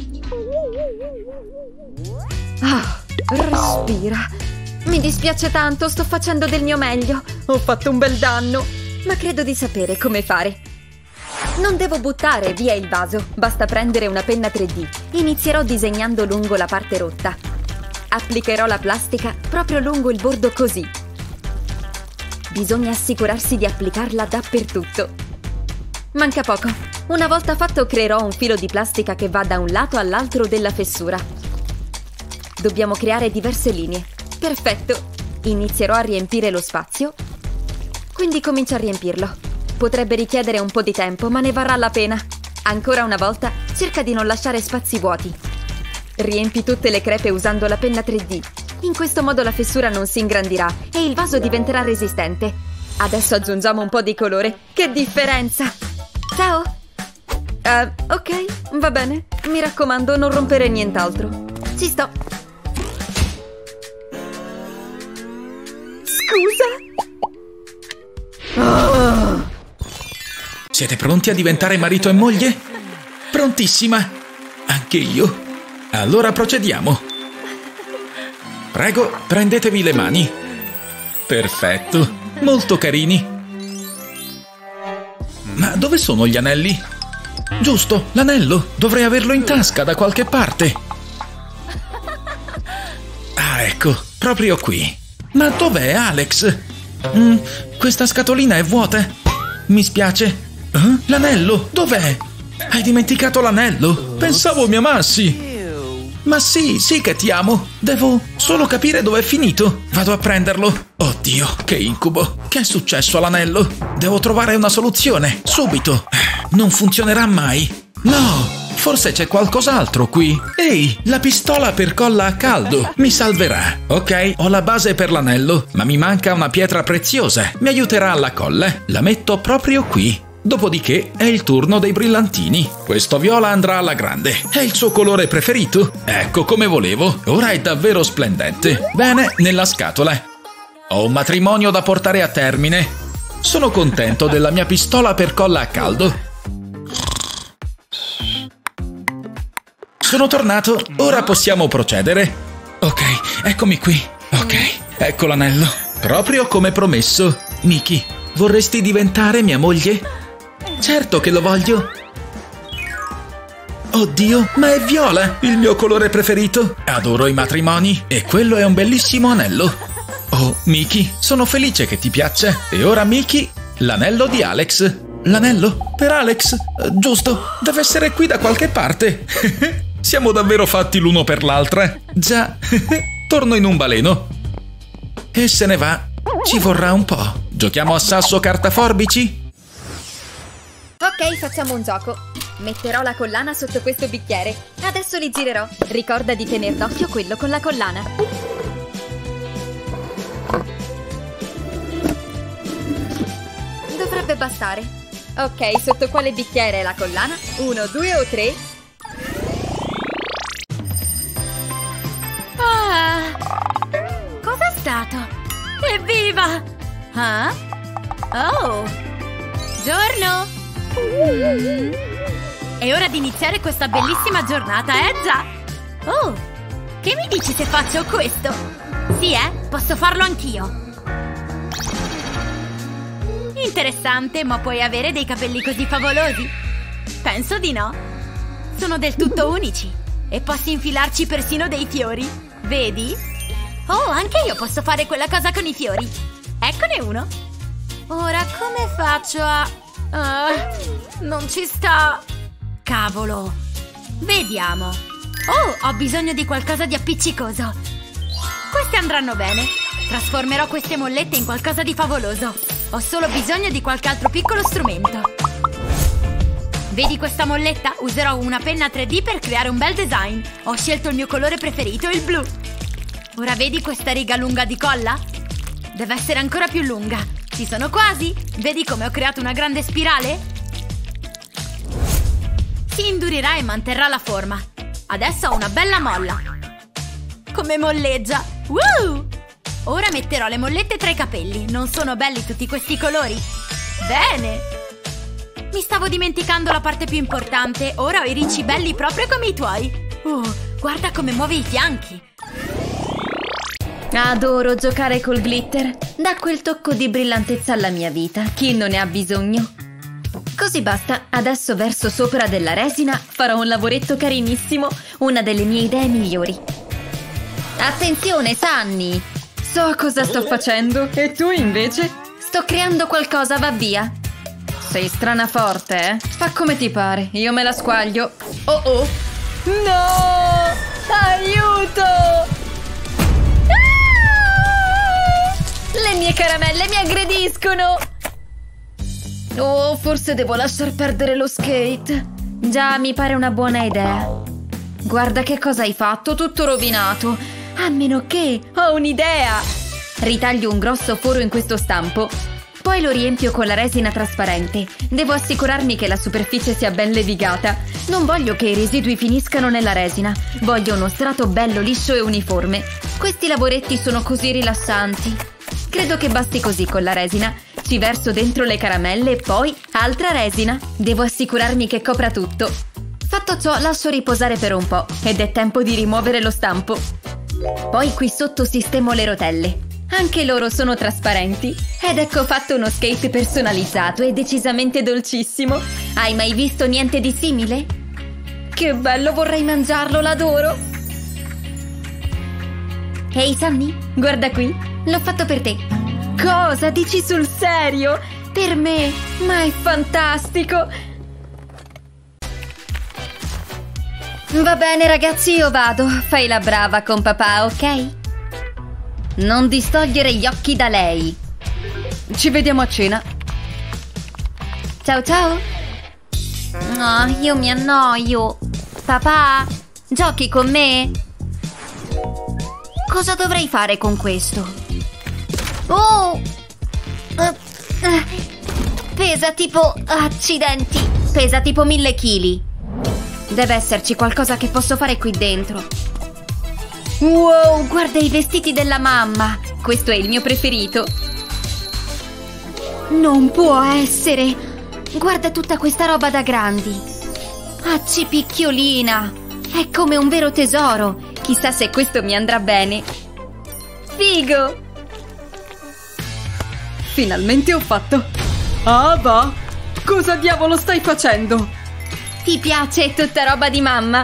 Ah, respira. Mi dispiace tanto, sto facendo del mio meglio. Ho fatto un bel danno. Ma credo di sapere come fare. Non devo buttare via il vaso, basta prendere una penna 3D. Inizierò disegnando lungo la parte rotta. Applicherò la plastica proprio lungo il bordo così. Bisogna assicurarsi di applicarla dappertutto. Manca poco. Una volta fatto creerò un filo di plastica che va da un lato all'altro della fessura. Dobbiamo creare diverse linee. Perfetto. Inizierò a riempire lo spazio. Quindi comincia a riempirlo. Potrebbe richiedere un po' di tempo, ma ne varrà la pena. Ancora una volta, cerca di non lasciare spazi vuoti. Riempi tutte le crepe usando la penna 3D. In questo modo la fessura non si ingrandirà e il vaso diventerà resistente. Adesso aggiungiamo un po' di colore. Che differenza! Ciao! Ok, va bene. Mi raccomando, non rompere nient'altro. Ci sto. Scusa? Oh. Siete pronti a diventare marito e moglie? Prontissima! Anche io. Allora procediamo. Prego, prendetevi le mani. Perfetto, molto carini. Ma dove sono gli anelli? Giusto, l'anello. Dovrei averlo in tasca da qualche parte. Ah, ecco, proprio qui. Ma dov'è Alex? Questa scatolina è vuota. Mi spiace. L'anello, dov'è? Hai dimenticato l'anello? Pensavo mi amassi. Ma sì che ti amo. Devo solo capire dove è finito. Vado a prenderlo. Oddio, che incubo. Che è successo all'anello? Devo trovare una soluzione, subito. Non funzionerà mai. No, forse c'è qualcos'altro qui. Ehi, la pistola per colla a caldo. Mi salverà. Ok, ho la base per l'anello, ma mi manca una pietra preziosa. Mi aiuterà alla colla. La metto proprio qui. Dopodiché è il turno dei brillantini. Questo viola andrà alla grande. È il suo colore preferito? Ecco come volevo. Ora è davvero splendente. Bene, nella scatola. Ho un matrimonio da portare a termine. Sono contento della mia pistola per colla a caldo. Sono tornato. Ora possiamo procedere. Ok, eccomi qui. Ok, ecco l'anello. Proprio come promesso. Miki, vorresti diventare mia moglie? Certo che lo voglio. Oddio, ma è viola, il mio colore preferito. Adoro i matrimoni e quello è un bellissimo anello. Oh, Miki, sono felice che ti piaccia. E ora, Miki, l'anello di Alex. L'anello? Per Alex? Giusto, deve essere qui da qualche parte. Siamo davvero fatti l'uno per l'altra. Già, torno in un baleno. E se ne va. Ci vorrà un po'. Giochiamo a sasso carta forbici? Ok, facciamo un gioco. Metterò la collana sotto questo bicchiere. Adesso li girerò. Ricorda di tener d'occhio quello con la collana. Dovrebbe bastare. Ok, sotto quale bicchiere è la collana? 1, 2 o 3? Cos'è stato? Evviva! Ah? Oh! Giorno! È ora di iniziare questa bellissima giornata, già! Oh! Che mi dici se faccio questo? Sì, posso farlo anch'io. Interessante, ma puoi avere dei capelli così favolosi? Penso di no. Sono del tutto unici. E posso infilarci persino dei fiori. Vedi? Oh, anche io posso fare quella cosa con i fiori. Eccone uno. Ora come faccio a... non ci sta... Cavolo. Vediamo. Oh, ho bisogno di qualcosa di appiccicoso. Queste andranno bene. Trasformerò queste mollette in qualcosa di favoloso. Ho solo bisogno di qualche altro piccolo strumento. Vedi questa molletta? Userò una penna 3D per creare un bel design. Ho scelto il mio colore preferito, il blu. Ora vedi questa riga lunga di colla? Deve essere ancora più lunga. Ci sono quasi. Vedi come ho creato una grande spirale? Si indurirà e manterrà la forma. Adesso ho una bella molla. Come molleggia. Woo! Ora metterò le mollette tra i capelli. Non sono belli tutti questi colori? Bene! Mi stavo dimenticando la parte più importante. Ora ho i ricci belli proprio come i tuoi. Guarda come muove i fianchi. Adoro giocare col glitter. Dà quel tocco di brillantezza alla mia vita. Chi non ne ha bisogno? Così basta. Adesso verso sopra della resina. Farò un lavoretto carinissimo. Una delle mie idee migliori. Attenzione, Sunny! So cosa sto facendo. E tu invece? Sto creando qualcosa, va via. Sei strana forte, eh? Fa come ti pare. Io me la squaglio. Oh oh! No! Aiuto! Le mie caramelle mi aggrediscono! Oh, forse devo lasciar perdere lo skate. Già, mi pare una buona idea. Guarda che cosa hai fatto, tutto rovinato. A meno che ho un'idea. Ritaglio un grosso foro in questo stampo. Poi lo riempio con la resina trasparente. Devo assicurarmi che la superficie sia ben levigata. Non voglio che i residui finiscano nella resina. Voglio uno strato bello liscio e uniforme. Questi lavoretti sono così rilassanti. Credo che basti così con la resina. Ci verso dentro le caramelle e poi altra resina. Devo assicurarmi che copra tutto. Fatto ciò, lascio riposare per un po' ed è tempo di rimuovere lo stampo. Poi qui sotto sistemo le rotelle. Anche loro sono trasparenti. Ed ecco fatto uno skate personalizzato e decisamente dolcissimo. Hai mai visto niente di simile? Che bello, vorrei mangiarlo, l'adoro! Ehi, Sunny, guarda qui. L'ho fatto per te. Cosa? Dici sul serio? Per me? Ma è fantastico! Va bene, ragazzi, io vado. Fai la brava con papà, ok? Non distogliere gli occhi da lei. Ci vediamo a cena. Ciao ciao. No, io mi annoio. Papà, giochi con me? Cosa dovrei fare con questo? Oh! Pesa tipo... Accidenti! Pesa tipo 1000 chili. Deve esserci qualcosa che posso fare qui dentro. Wow, guarda i vestiti della mamma. Questo è il mio preferito. Non può essere. Guarda tutta questa roba da grandi. Acci picchiolina. È come un vero tesoro. Chissà se questo mi andrà bene. Figo. Finalmente ho fatto. Ah, va. Cosa diavolo stai facendo? Ti piace tutta roba di mamma?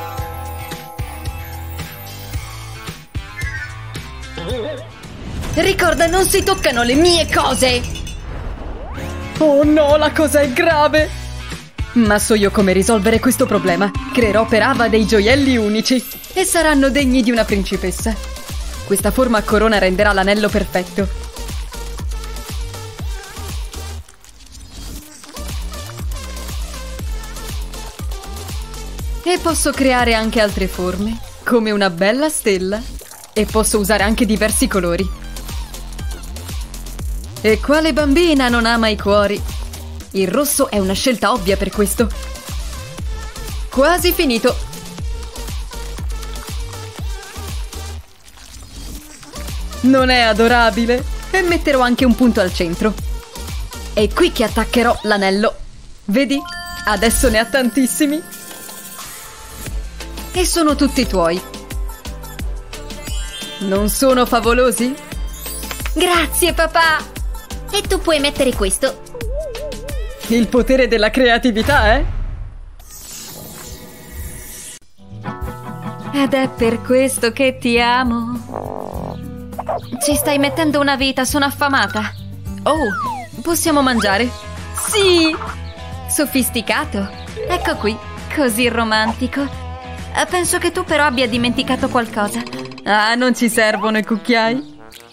Ricorda, non si toccano le mie cose! Oh no, la cosa è grave! Ma so io come risolvere questo problema. Creerò per Ava dei gioielli unici e saranno degni di una principessa. Questa forma a corona renderà l'anello perfetto. E posso creare anche altre forme, come una bella stella. E posso usare anche diversi colori. E quale bambina non ama i cuori? Il rosso è una scelta ovvia per questo. Quasi finito. Non è adorabile? E metterò anche un punto al centro. È qui che attaccherò l'anello. Vedi? Adesso ne ha tantissimi. E sono tutti tuoi. Non sono favolosi? Grazie, papà! E tu puoi mettere questo. Il potere della creatività, eh? Ed è per questo che ti amo. Ci stai mettendo una vita, sono affamata. Oh, possiamo mangiare? Sì! Sofisticato. Ecco qui, così romantico. Penso che tu però abbia dimenticato qualcosa. Ah, non ci servono i cucchiai?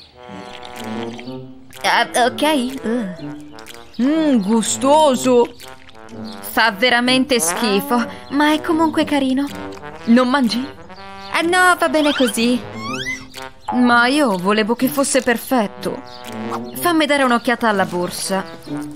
Ok. Gustoso! Fa veramente schifo, ma è comunque carino. Non mangi? No, va bene così. Ma io volevo che fosse perfetto. Fammi dare un'occhiata alla borsa.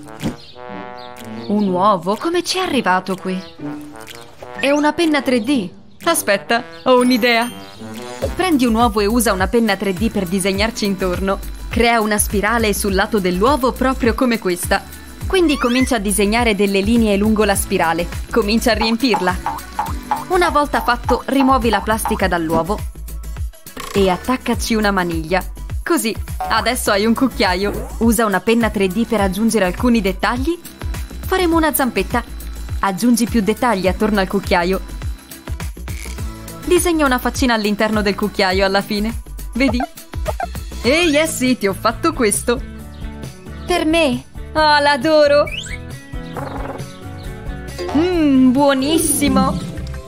Un uovo? Come ci è arrivato qui? È una penna 3D. Aspetta, ho un'idea. Prendi un uovo e usa una penna 3D per disegnarci intorno. Crea una spirale sul lato dell'uovo proprio come questa. Quindi comincia a disegnare delle linee lungo la spirale. Comincia a riempirla. Una volta fatto, rimuovi la plastica dall'uovo e attaccaci una maniglia. Così, adesso hai un cucchiaio. Usa una penna 3D per aggiungere alcuni dettagli. Faremo una zampetta. Aggiungi più dettagli attorno al cucchiaio. Disegna una faccina all'interno del cucchiaio alla fine. Vedi? Ehi, sì, ti ho fatto questo. Per me? Oh, l'adoro! Buonissimo!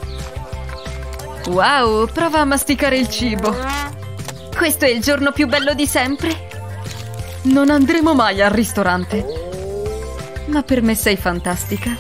Wow, prova a masticare il cibo. Questo è il giorno più bello di sempre. Non andremo mai al ristorante. Ma per me sei fantastica.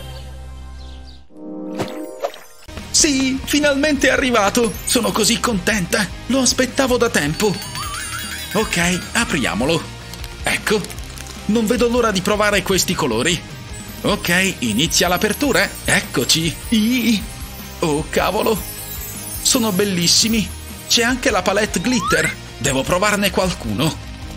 Sì, finalmente è arrivato! Sono così contenta! Lo aspettavo da tempo! Ok, apriamolo. Ecco, non vedo l'ora di provare questi colori. Ok, inizia l'apertura. Eccoci. Oh, cavolo! Sono bellissimi. C'è anche la palette glitter. Devo provarne qualcuno.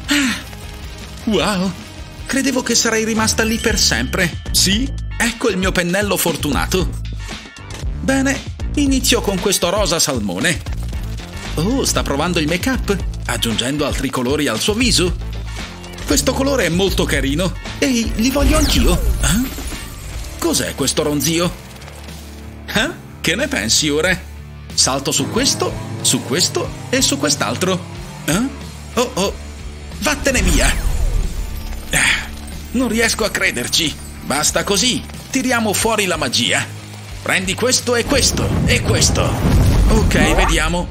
Wow! Credevo che sarei rimasta lì per sempre. Sì, ecco il mio pennello fortunato. Bene, inizio con questo rosa salmone. Oh, sta provando il make-up, aggiungendo altri colori al suo viso. Questo colore è molto carino. Ehi, li voglio anch'io. Cos'è questo ronzio? Che ne pensi ora? Salto su questo e su quest'altro. Oh, vattene via. Non riesco a crederci. Basta così, tiriamo fuori la magia. Prendi questo e questo e questo. Ok, vediamo.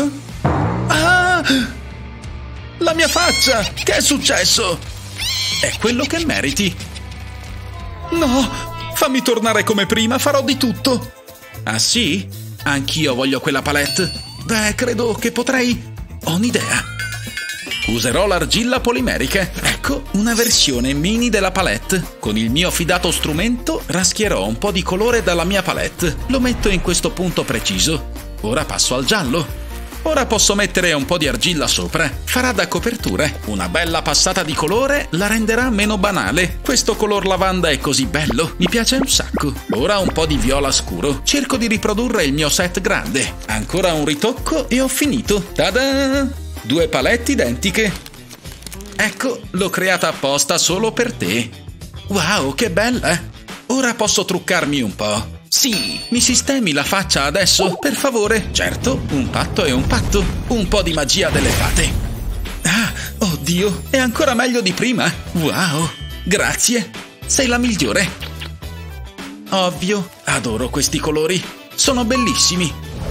La mia faccia! Che è successo? È quello che meriti. No, fammi tornare come prima, farò di tutto. Ah sì? Anch'io voglio quella palette. Beh, credo che potrei... Ho un'idea. Userò l'argilla polimerica. Ecco, una versione mini della palette. Con il mio fidato strumento raschierò un po' di colore dalla mia palette. Lo metto in questo punto preciso. Ora passo al giallo. Ora posso mettere un po' di argilla sopra. Farà da copertura. Una bella passata di colore la renderà meno banale. Questo color lavanda è così bello. Mi piace un sacco. Ora un po' di viola scuro. Cerco di riprodurre il mio set grande. Ancora un ritocco e ho finito. Tada! 2 palette identiche. Ecco, l'ho creata apposta solo per te. Wow, che bella! Ora posso truccarmi un po'. Sì, mi sistemi la faccia adesso, per favore. Certo, un patto è un patto. Un po' di magia delle fate. Oddio, è ancora meglio di prima. Wow, grazie. Sei la migliore. Ovvio, adoro questi colori. Sono bellissimi.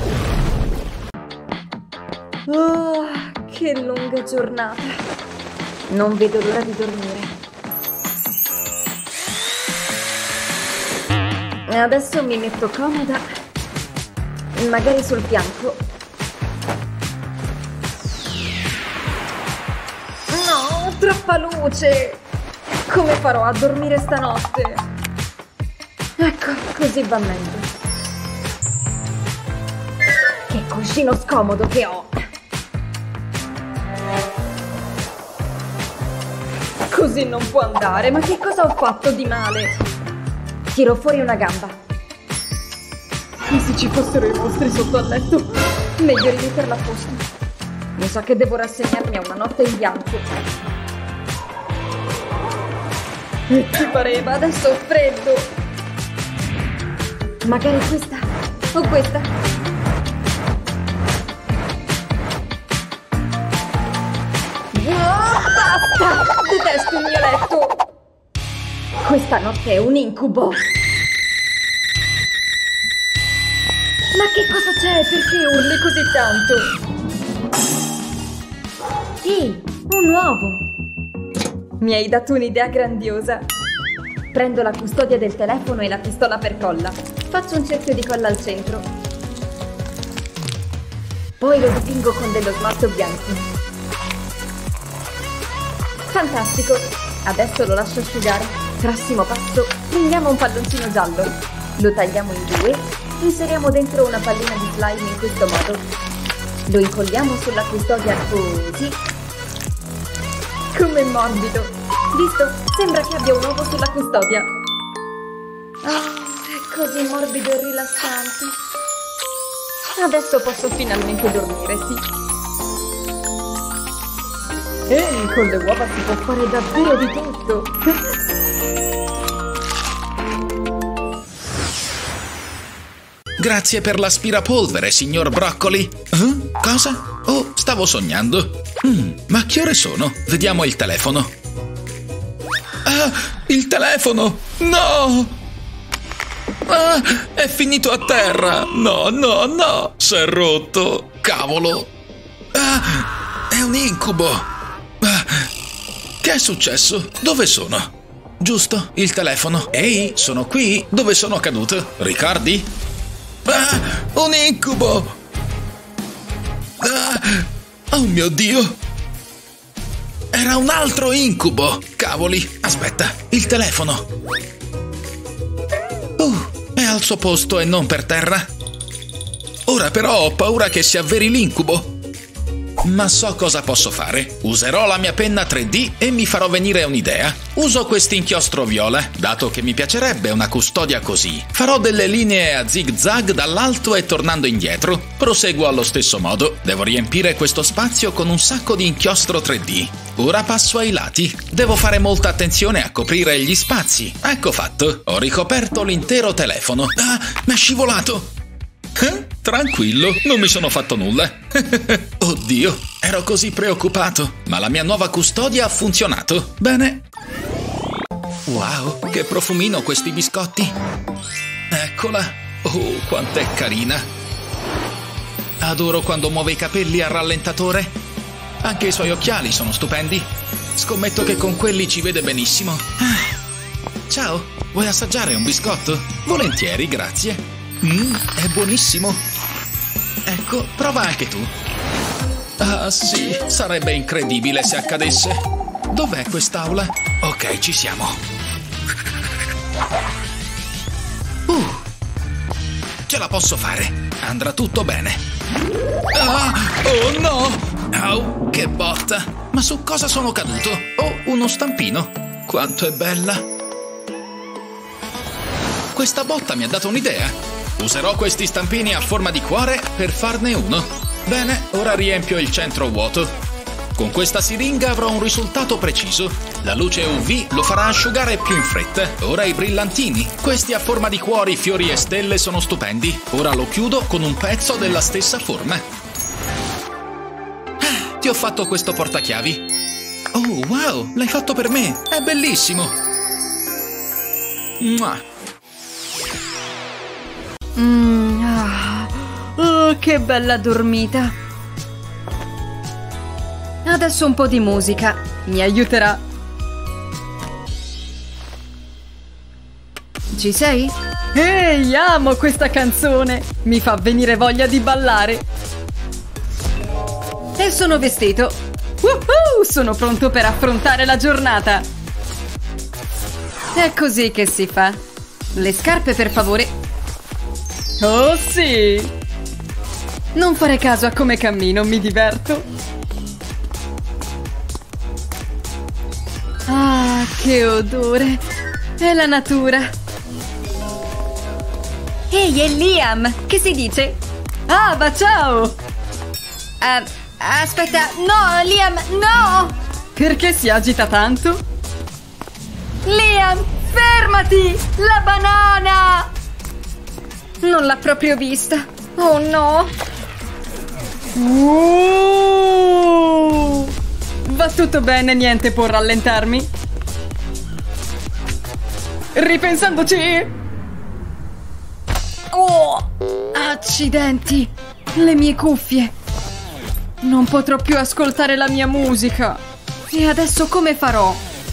Oh, che lunga giornata. Non vedo l'ora di dormire. Adesso mi metto comoda, magari sul fianco. No, troppa luce! Come farò a dormire stanotte? Ecco, così va meglio. Che cuscino scomodo che ho! Così non può andare, ma che cosa ho fatto di male? Tiro fuori una gamba. E se ci fossero i mostri sotto al letto? Meglio rimetterla a posto. Mi sa che devo rassegnarmi a una notte in bianco. E ci pareva, adesso ho freddo. Magari questa o questa? Basta! Detesto il mio letto! Questa notte è un incubo! Ma che cosa c'è? Perché urli così tanto? Ehi, un uovo! Mi hai dato un'idea grandiosa! Prendo la custodia del telefono e la pistola per colla. Faccio un cerchio di colla al centro. Poi lo dipingo con dello smalto bianco. Fantastico! Adesso lo lascio asciugare. Prossimo passo, prendiamo un palloncino giallo. Lo tagliamo in due. Inseriamo dentro una pallina di slime in questo modo. Lo incolliamo sulla custodia così. Com'è morbido! Visto? Sembra che abbia un uovo sulla custodia. Ah, è così morbido e rilassante. Adesso posso finalmente dormire, sì. Ehi, con le uova si può fare davvero di tutto. Grazie per l'aspirapolvere, signor Broccoli. Cosa? Oh, stavo sognando. Ma che ore sono? Vediamo il telefono. Ah, il telefono! No! Ah, è finito a terra! No, no, no! Si è rotto! Cavolo! Ah, è un incubo! Ah, che è successo? Dove sono? Giusto, il telefono. Ehi, sono qui! Dove sono caduto? Ricordi? Ah, un incubo! Ah, oh mio Dio! Era un altro incubo! Cavoli! Aspetta, il telefono! È al suo posto e non per terra. Ora però ho paura che si avveri l'incubo. Ma so cosa posso fare. Userò la mia penna 3D e mi farò venire un'idea. Uso quest'inchiostro viola, dato che mi piacerebbe una custodia così. Farò delle linee a zig-zag dall'alto e tornando indietro. Proseguo allo stesso modo. Devo riempire questo spazio con un sacco di inchiostro 3D. Ora passo ai lati. Devo fare molta attenzione a coprire gli spazi. Ecco fatto. Ho ricoperto l'intero telefono. Ah, mi è scivolato. Tranquillo, non mi sono fatto nulla. Oddio, ero così preoccupato. Ma la mia nuova custodia ha funzionato. Bene. Wow, che profumino questi biscotti. Eccola. Oh, quant'è carina. Adoro quando muove i capelli a rallentatore. Anche i suoi occhiali sono stupendi. Scommetto che con quelli ci vede benissimo. Ciao, vuoi assaggiare un biscotto? Volentieri, grazie. È buonissimo. Ecco, prova anche tu. Ah sì, sarebbe incredibile se accadesse. Dov'è quest'aula? Ok, ci siamo. Ce la posso fare. Andrà tutto bene. Ah, oh no! Au, che botta! Ma su cosa sono caduto? Oh, uno stampino. Quanto è bella! Questa botta mi ha dato un'idea. Userò questi stampini a forma di cuore per farne uno. Bene, ora riempio il centro vuoto. Con questa siringa avrò un risultato preciso. La luce UV lo farà asciugare più in fretta. Ora i brillantini. Questi a forma di cuori, fiori e stelle sono stupendi. Ora lo chiudo con un pezzo della stessa forma. Ti ho fatto questo portachiavi. Oh, wow, l'hai fatto per me. È bellissimo. Mua. Oh, che bella dormita. Adesso un po' di musica. Mi aiuterà. Ci sei? Ehi, amo questa canzone. Mi fa venire voglia di ballare. E sono vestito. Sono pronto per affrontare la giornata. È così che si fa. Le scarpe, per favore. Oh sì! Non fare caso a come cammino, mi diverto. Ah, che odore! È la natura. Ehi, è Liam! Che si dice? Ah, ma ciao! Aspetta, no, Liam, no! Perché si agita tanto? Liam, fermati! La banana! Non l'ha proprio vista. Oh no! Va tutto bene, niente può rallentarmi. Ripensandoci... Oh! Accidenti! Le mie cuffie! Non potrò più ascoltare la mia musica. E adesso come farò?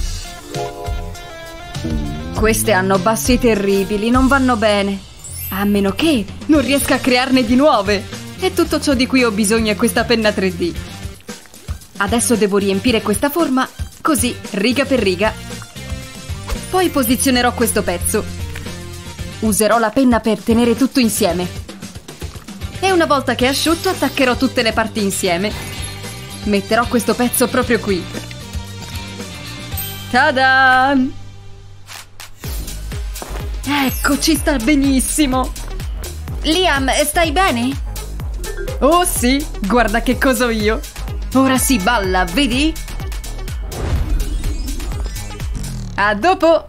Queste hanno bassi terribili, non vanno bene. A meno che non riesca a crearne di nuove. E tutto ciò di cui ho bisogno è questa penna 3D. Adesso devo riempire questa forma, così, riga per riga. Poi posizionerò questo pezzo. Userò la penna per tenere tutto insieme. E una volta che è asciutto attaccherò tutte le parti insieme. Metterò questo pezzo proprio qui. Tada! Ecco, ci sta benissimo. Liam, stai bene? Oh sì, guarda che cosa ho io. Ora si balla, vedi? A dopo!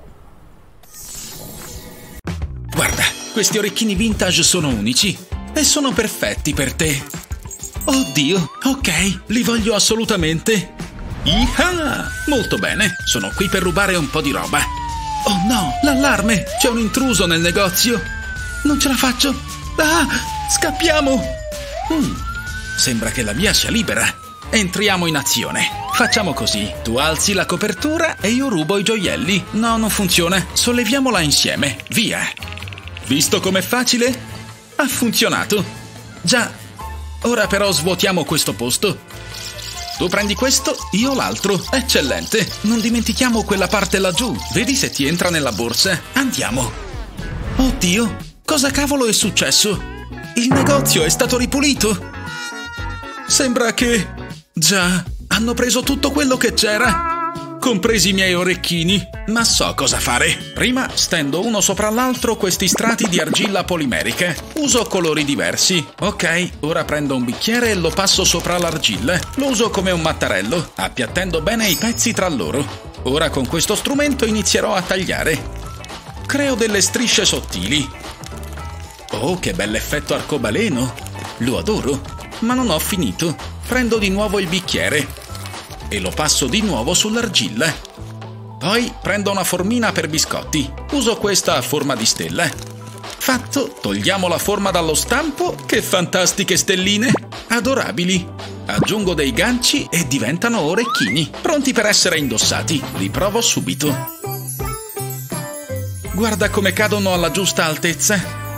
Guarda, questi orecchini vintage sono unici e sono perfetti per te. Oddio, ok, li voglio assolutamente. Iha! Molto bene, sono qui per rubare un po' di roba. Oh no, l'allarme! C'è un intruso nel negozio. Non ce la faccio. Ah, scappiamo! Sembra che la via sia libera. Entriamo in azione. Facciamo così. Tu alzi la copertura e io rubo i gioielli. No, non funziona. Solleviamola insieme. Via. Visto com'è facile? Ha funzionato. Già. Ora però svuotiamo questo posto. Tu prendi questo, io l'altro. Eccellente. Non dimentichiamo quella parte laggiù. Vedi se ti entra nella borsa. Andiamo. Oddio, cosa cavolo è successo? Il negozio è stato ripulito. Sembra che... Già, hanno preso tutto quello che c'era. Compresi i miei orecchini. Ma so cosa fare. Prima stendo uno sopra l'altro questi strati di argilla polimerica. Uso colori diversi. Ok, ora prendo un bicchiere e lo passo sopra l'argilla. Lo uso come un mattarello, appiattendo bene i pezzi tra loro. Ora con questo strumento inizierò a tagliare. Creo delle strisce sottili. Oh, che bell'effetto arcobaleno. Lo adoro. Ma non ho finito. Prendo di nuovo il bicchiere e lo passo di nuovo sull'argilla. Poi prendo una formina per biscotti. Uso questa a forma di stella. Fatto, togliamo la forma dallo stampo. Che fantastiche stelline! Adorabili! Aggiungo dei ganci e diventano orecchini, pronti per essere indossati. Li provo subito. Guarda come cadono alla giusta altezza.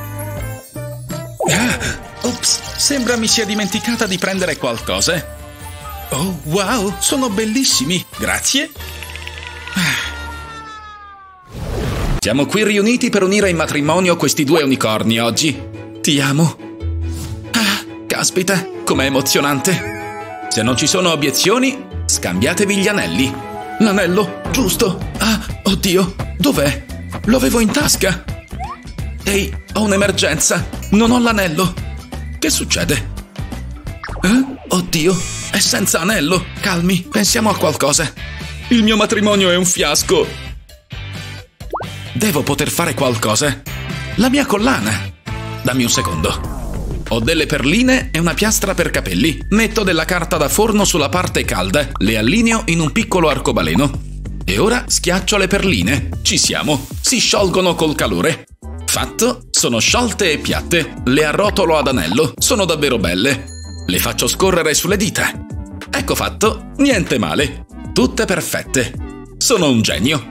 Ops, sembra mi sia dimenticata di prendere qualcosa. Oh, wow, sono bellissimi, grazie. Siamo qui riuniti per unire in matrimonio questi due unicorni oggi. Ti amo. Caspita, com'è emozionante. Se non ci sono obiezioni, scambiatevi gli anelli. L'anello, giusto. Oddio, dov'è? Lo avevo in tasca. Ehi, ho un'emergenza. Non ho l'anello. Che succede? Oddio, è senza anello. Calmi, pensiamo a qualcosa. Il mio matrimonio è un fiasco. Devo poter fare qualcosa. La mia collana. Dammi un secondo. Ho delle perline e una piastra per capelli. Metto della carta da forno sulla parte calda. Le allineo in un piccolo arcobaleno. E ora schiaccio le perline. Ci siamo. Si sciolgono col calore. Fatto, sono sciolte e piatte. Le arrotolo ad anello. Sono davvero belle. Le faccio scorrere sulle dita. Ecco fatto. Niente male. Tutte perfette. Sono un genio.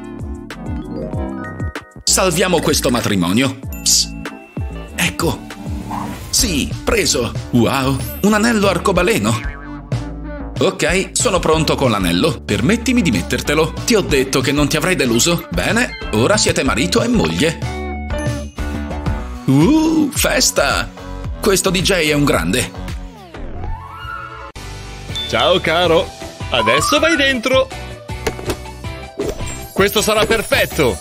Salviamo questo matrimonio. Psst. Ecco. Sì, preso. Wow, un anello arcobaleno. Ok, sono pronto con l'anello. Permettimi di mettertelo. Ti ho detto che non ti avrei deluso. Bene, ora siete marito e moglie. Festa! Questo DJ è un grande. Ciao caro, adesso vai dentro. Questo sarà perfetto.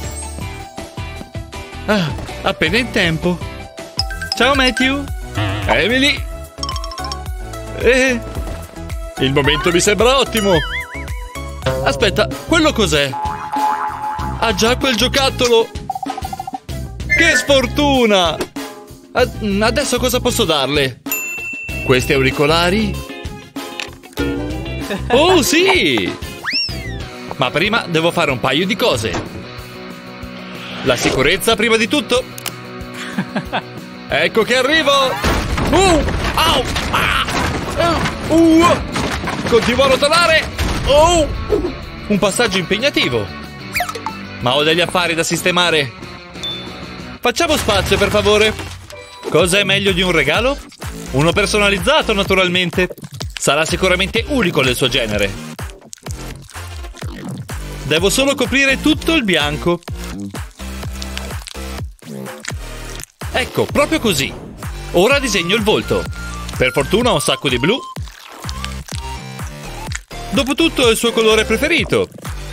Appena in tempo. Ciao Matthew. Emily. Il momento mi sembra ottimo. Aspetta, quello cos'è? Ha già quel giocattolo. Che sfortuna! Adesso cosa posso darle? Questi auricolari? Oh sì! Ma prima devo fare un paio di cose. La sicurezza prima di tutto. Ecco che arrivo! Au! Continuo a rotolare! Un passaggio impegnativo. Ma ho degli affari da sistemare. Facciamo spazio, per favore. Cosa è meglio di un regalo? Uno personalizzato, naturalmente. Sarà sicuramente unico nel suo genere. Devo solo coprire tutto il bianco. Ecco, proprio così. Ora disegno il volto. Per fortuna ho un sacco di blu. Dopotutto è il suo colore preferito.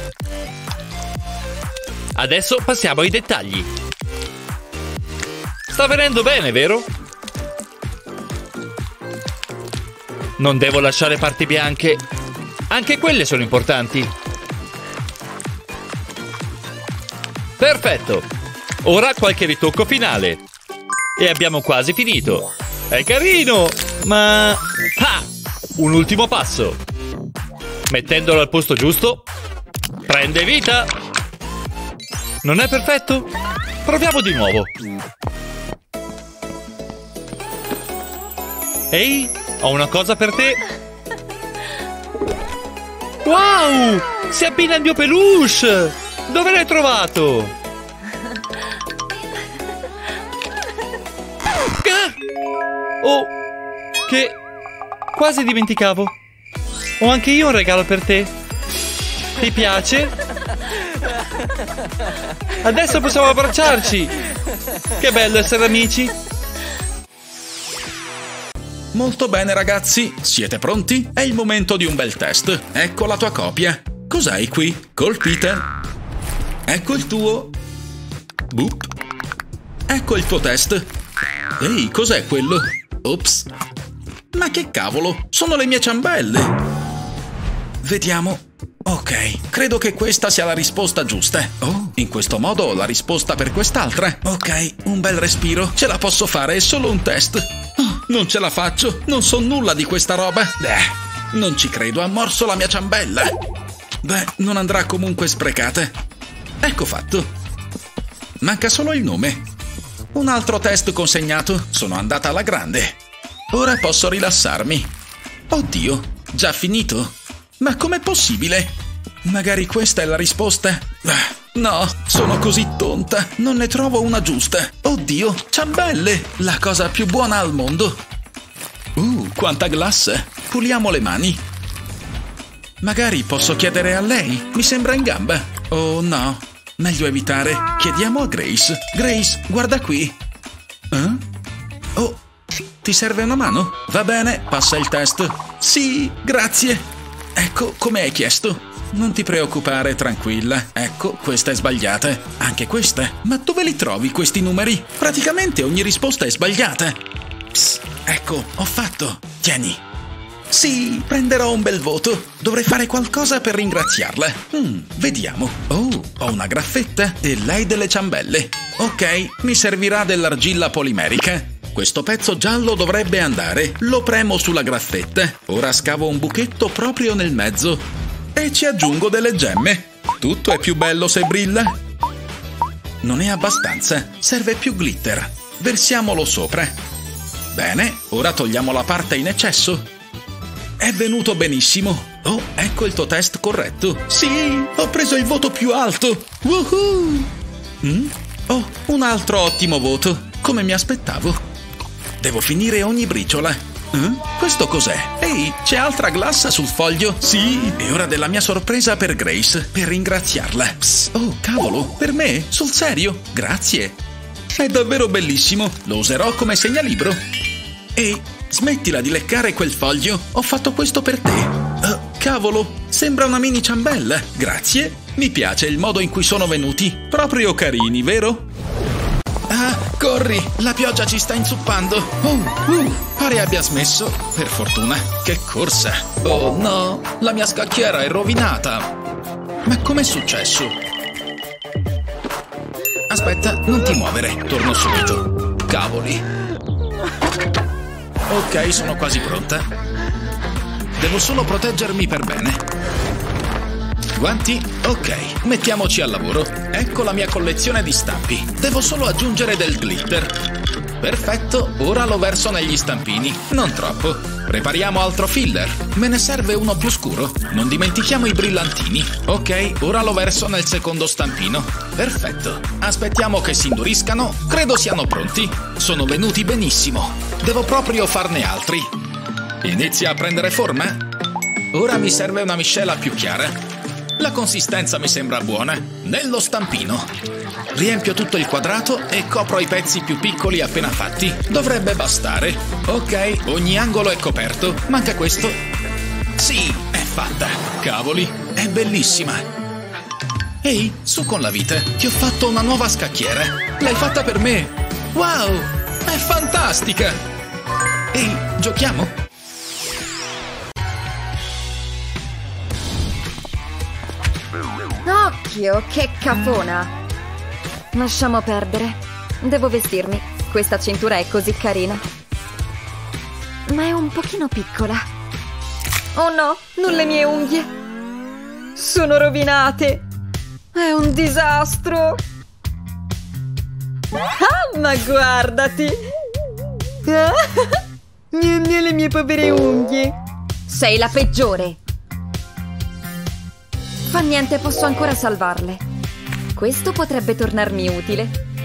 Adesso passiamo ai dettagli. Sta venendo bene, vero? Non devo lasciare parti bianche. Anche quelle sono importanti. Perfetto. Ora qualche ritocco finale. E abbiamo quasi finito. È carino, ma... Ah! Un ultimo passo. Mettendolo al posto giusto, prende vita. Non è perfetto? Proviamo di nuovo. Ehi, ho una cosa per te. Wow! Si abbina il mio peluche! Dove l'hai trovato? Oh, che... quasi dimenticavo. Ho anche io un regalo per te. Ti piace? Adesso possiamo abbracciarci. Che bello essere amici. Molto bene, ragazzi. Siete pronti? È il momento di un bel test. Ecco la tua copia. Cos'hai qui? Col Peter. Ecco il tuo. Boop. Ecco il tuo test. Ehi, cos'è quello? Ops. Ma che cavolo? Sono le mie ciambelle. Vediamo. Ok, credo che questa sia la risposta giusta. Oh, in questo modo ho la risposta per quest'altra. Ok, un bel respiro. Ce la posso fare, è solo un test. Oh, non ce la faccio. Non so nulla di questa roba. Non ci credo, ha morso la mia ciambella. Beh, non andrà comunque sprecata. Ecco fatto. Manca solo il nome. Un altro test consegnato. Sono andata alla grande. Ora posso rilassarmi. Oddio, già finito? Ma com'è possibile? Magari questa è la risposta? No, sono così tonta. Non ne trovo una giusta. Oddio, ciambelle! La cosa più buona al mondo. Quanta glassa. Puliamo le mani. Magari posso chiedere a lei? Mi sembra in gamba. Oh no, meglio evitare. Chiediamo a Grace. Grace, guarda qui. Oh, ti serve una mano? Va bene, passa il test. Sì, grazie. Ecco, come hai chiesto. Non ti preoccupare, tranquilla. Ecco, questa è sbagliata. Anche questa. Ma dove li trovi questi numeri? Praticamente ogni risposta è sbagliata. Psst, ecco, ho fatto. Tieni. Sì, prenderò un bel voto. Dovrei fare qualcosa per ringraziarla. Vediamo. Oh, ho una graffetta e lei delle ciambelle. Ok, mi servirà dell'argilla polimerica. Questo pezzo giallo dovrebbe andare. Lo premo sulla graffetta. Ora scavo un buchetto proprio nel mezzo. E ci aggiungo delle gemme. Tutto è più bello se brilla. Non è abbastanza. Serve più glitter. Versiamolo sopra. Bene, ora togliamo la parte in eccesso. È venuto benissimo. Oh, ecco il tuo test corretto. Sì, ho preso il voto più alto. Woohoo! Oh, un altro ottimo voto. Come mi aspettavo. Devo finire ogni briciola. Questo cos'è? Ehi, c'è altra glassa sul foglio? Sì, è ora della mia sorpresa per Grace, per ringraziarla. Psst. Oh, cavolo, per me? Sul serio? Grazie. È davvero bellissimo, lo userò come segnalibro. Ehi, smettila di leccare quel foglio, ho fatto questo per te. Cavolo, sembra una mini ciambella. Grazie, mi piace il modo in cui sono venuti. Proprio carini, vero? Ah, corri! corri, la pioggia ci sta inzuppando. Pare abbia smesso, per fortuna. Che corsa. Oh no, la mia scacchiera è rovinata. Ma com'è successo? Aspetta, non ti muovere, torno subito. Cavoli. Ok, sono quasi pronta. Devo solo proteggermi per bene. Guanti? Ok, mettiamoci al lavoro. Ecco la mia collezione di stampi. Devo solo aggiungere del glitter. Perfetto, ora lo verso negli stampini. Non troppo. Prepariamo altro filler. Me ne serve uno più scuro. Non dimentichiamo i brillantini. Ok, ora lo verso nel secondo stampino. Perfetto. Aspettiamo che si induriscano. Credo siano pronti. Sono venuti benissimo. Devo proprio farne altri. Inizia a prendere forma? Ora mi serve una miscela più chiara. La consistenza mi sembra buona. Nello stampino. Riempio tutto il quadrato e copro i pezzi più piccoli appena fatti. Dovrebbe bastare. Ok, ogni angolo è coperto. Manca questo. Sì, è fatta. Cavoli, è bellissima. Ehi, su con la vite. Ti ho fatto una nuova scacchiera. L'hai fatta per me. Wow, è fantastica. Ehi, giochiamo? Occhio, che cafona! Lasciamo perdere. Devo vestirmi. Questa cintura è così carina. Ma è un pochino piccola. Oh no, non le mie unghie. Sono rovinate. È un disastro. Ah, ma guardati. Le mie povere unghie. Sei la peggiore. Fa niente, posso ancora salvarle. Questo potrebbe tornarmi utile.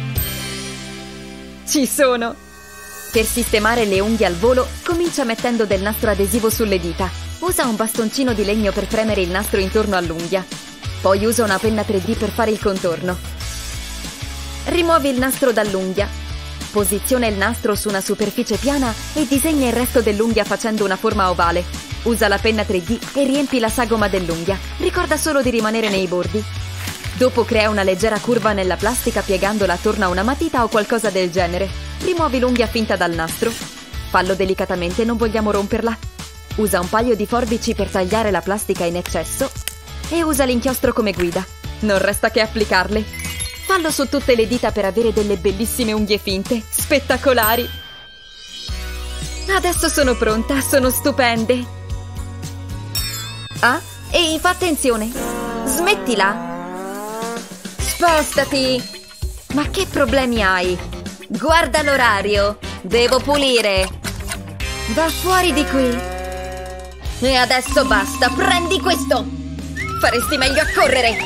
Ci sono! Per sistemare le unghie al volo, comincia mettendo del nastro adesivo sulle dita. Usa un bastoncino di legno per premere il nastro intorno all'unghia. Poi usa una penna 3D per fare il contorno. Rimuovi il nastro dall'unghia. Posiziona il nastro su una superficie piana e disegna il resto dell'unghia facendo una forma ovale. Usa la penna 3D e riempi la sagoma dell'unghia. Ricorda solo di rimanere nei bordi. Dopo crea una leggera curva nella plastica piegandola attorno a una matita o qualcosa del genere. Rimuovi l'unghia finta dal nastro. Fallo delicatamente, non vogliamo romperla. Usa un paio di forbici per tagliare la plastica in eccesso e usa l'inchiostro come guida. Non resta che applicarle. Fallo su tutte le dita per avere delle bellissime unghie finte. Spettacolari! Adesso sono pronta, sono stupende! Ah, ehi, fa attenzione! Smettila! Spostati! Ma che problemi hai? Guarda l'orario! Devo pulire! Va fuori di qui! E adesso basta, prendi questo! Faresti meglio a correre!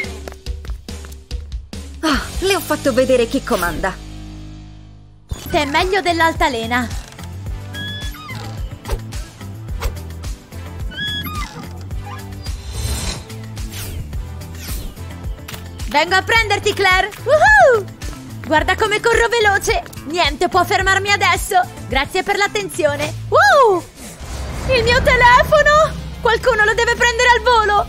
Ah, le ho fatto vedere chi comanda! Te è meglio dell'altalena! Vengo a prenderti, Claire! Woohoo! Guarda come corro veloce! Niente può fermarmi adesso! Grazie per l'attenzione! Il mio telefono! Qualcuno lo deve prendere al volo!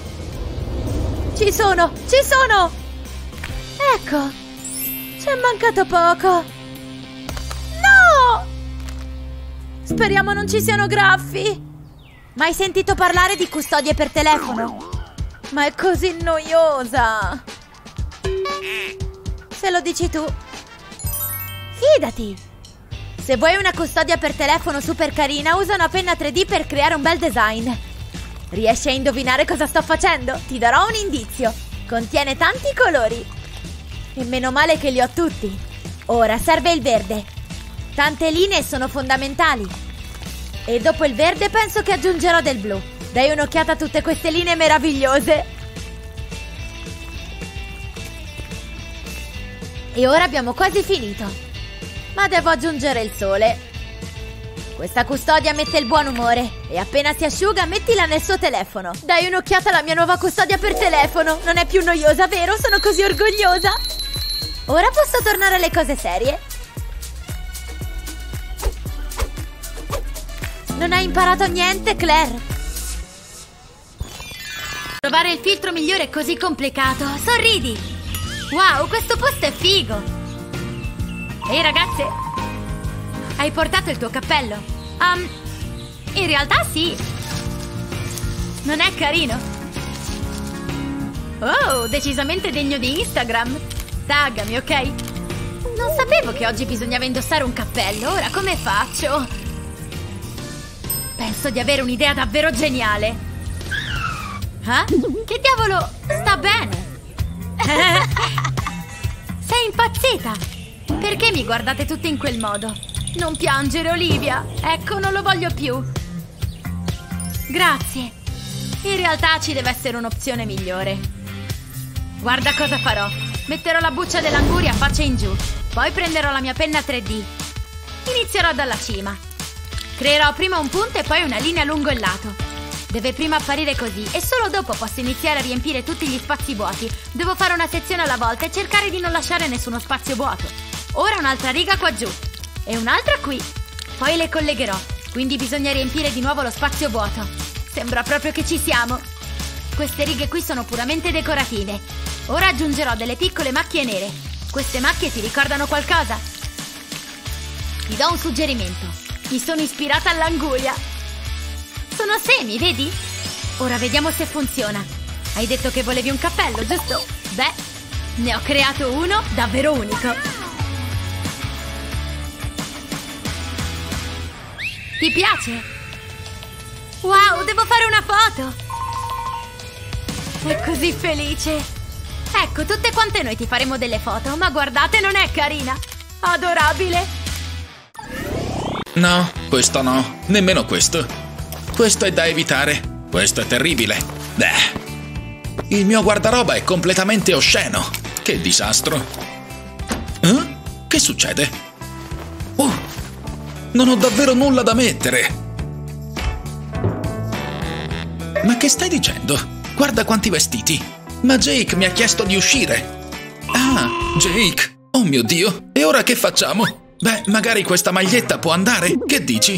Ci sono! Ci sono! Ecco! Ci è mancato poco! No! Speriamo non ci siano graffi! Mai sentito parlare di custodie per telefono? Ma è così noiosa! Se lo dici tu. Fidati! Se vuoi una custodia per telefono super carina, usa una penna 3D per creare un bel design. Riesci a indovinare cosa sto facendo? Ti darò un indizio. Contiene tanti colori. E meno male che li ho tutti. Ora serve il verde. Tante linee sono fondamentali. E dopo il verde penso che aggiungerò del blu. Dai un'occhiata a tutte queste linee meravigliose. E ora abbiamo quasi finito. Ma devo aggiungere il sole. Questa custodia mette il buon umore. E appena si asciuga mettila nel suo telefono. Dai un'occhiata alla mia nuova custodia per telefono. Non è più noiosa, vero? Sono così orgogliosa. Ora posso tornare alle cose serie. Non hai imparato niente, Claire? Trovare il filtro migliore è così complicato. Sorridi! Wow, questo posto è figo! Ehi ragazze, hai portato il tuo cappello? In realtà sì. Non è carino? Oh, decisamente degno di Instagram. Taggami, ok? Non sapevo che oggi bisognava indossare un cappello. Ora come faccio? Penso di avere un'idea davvero geniale. Che diavolo? Sta bene. Sei impazzita? Perché mi guardate tutte in quel modo? Non piangere, Olivia. Ecco, non lo voglio più. Grazie. In realtà ci deve essere un'opzione migliore. Guarda cosa farò. Metterò la buccia dell'anguria faccia in giù. Poi prenderò la mia penna 3D. Inizierò dalla cima. Creerò prima un punto e poi una linea lungo il lato. Deve prima apparire così e solo dopo posso iniziare a riempire tutti gli spazi vuoti. Devo fare una sezione alla volta e cercare di non lasciare nessuno spazio vuoto. Ora un'altra riga qua giù e un'altra qui. Poi le collegherò, quindi bisogna riempire di nuovo lo spazio vuoto. Sembra proprio che ci siamo. Queste righe qui sono puramente decorative. Ora aggiungerò delle piccole macchie nere. Queste macchie ti ricordano qualcosa? Ti do un suggerimento. Mi sono ispirata all'anguria. Sono semi, vedi? Ora vediamo se funziona. Hai detto che volevi un cappello, giusto? Beh, ne ho creato uno davvero unico. Ti piace? Wow, devo fare una foto! È così felice! Ecco, tutte quante noi ti faremo delle foto, ma guardate, non è carina? Adorabile! No, questo no, nemmeno questo. Questo è da evitare. Questo è terribile. Il mio guardaroba è completamente osceno. Che disastro. Che succede? Non ho davvero nulla da mettere. Ma che stai dicendo? Guarda quanti vestiti. Ma Jake mi ha chiesto di uscire. Ah, Jake. Oh mio Dio. E ora che facciamo? Beh, magari questa maglietta può andare. Che dici?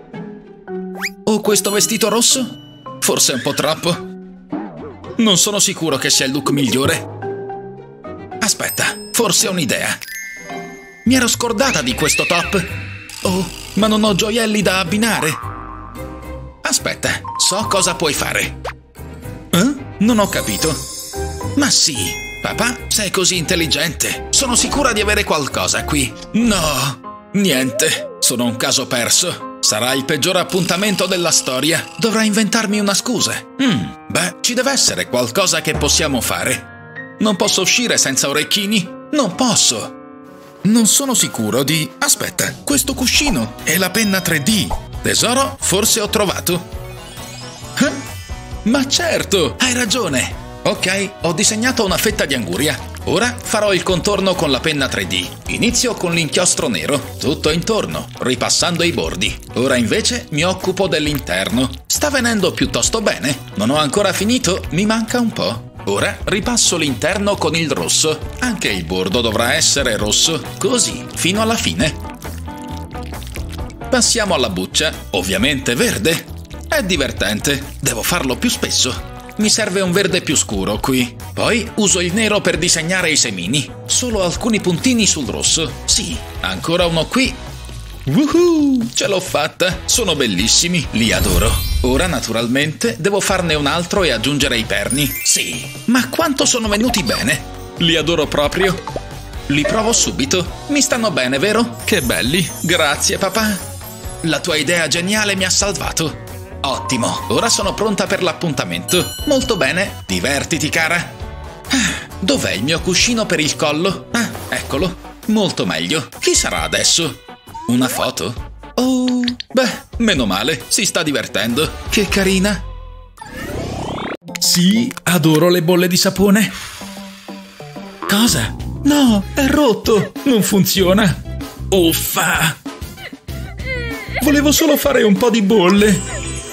O questo vestito rosso? Forse è un po' troppo. Non sono sicuro che sia il look migliore. Aspetta, forse ho un'idea. Mi ero scordata di questo top. Oh, ma non ho gioielli da abbinare. Aspetta, so cosa puoi fare. Non ho capito. Ma sì, papà, sei così intelligente. Sono sicura di avere qualcosa qui. No, niente. Sono un caso perso. Sarà il peggior appuntamento della storia. Dovrai inventarmi una scusa. Beh, ci deve essere qualcosa che possiamo fare. Non posso uscire senza orecchini? Non posso. Non sono sicuro di... Aspetta, questo cuscino e la penna 3D. Tesoro, forse ho trovato. Ma certo, hai ragione. Ok, ho disegnato una fetta di anguria. Ora farò il contorno con la penna 3D. Inizio con l'inchiostro nero, tutto intorno, ripassando i bordi. Ora invece mi occupo dell'interno. Sta venendo piuttosto bene. Non ho ancora finito, mi manca un po'. Ora ripasso l'interno con il rosso. Anche il bordo dovrà essere rosso, così, fino alla fine. Passiamo alla buccia, ovviamente verde. È divertente, devo farlo più spesso. Mi serve un verde più scuro qui. Poi uso il nero per disegnare i semini. Solo alcuni puntini sul rosso. Sì, ancora uno qui. Woohoo! Ce l'ho fatta! Sono bellissimi, li adoro. Ora, naturalmente, devo farne un altro e aggiungere i perni. Sì, ma quanto sono venuti bene! Li adoro proprio. Li provo subito. Mi stanno bene, vero? Che belli! Grazie, papà. La tua idea geniale mi ha salvato. Ottimo, ora sono pronta per l'appuntamento. Molto bene, divertiti, cara. Dov'è il mio cuscino per il collo? Ah, eccolo. Molto meglio. Chi sarà adesso? Una foto? Oh, beh, meno male, si sta divertendo. Che carina. Sì, adoro le bolle di sapone. Cosa? No, è rotto. Non funziona. Uffa. Volevo solo fare un po' di bolle.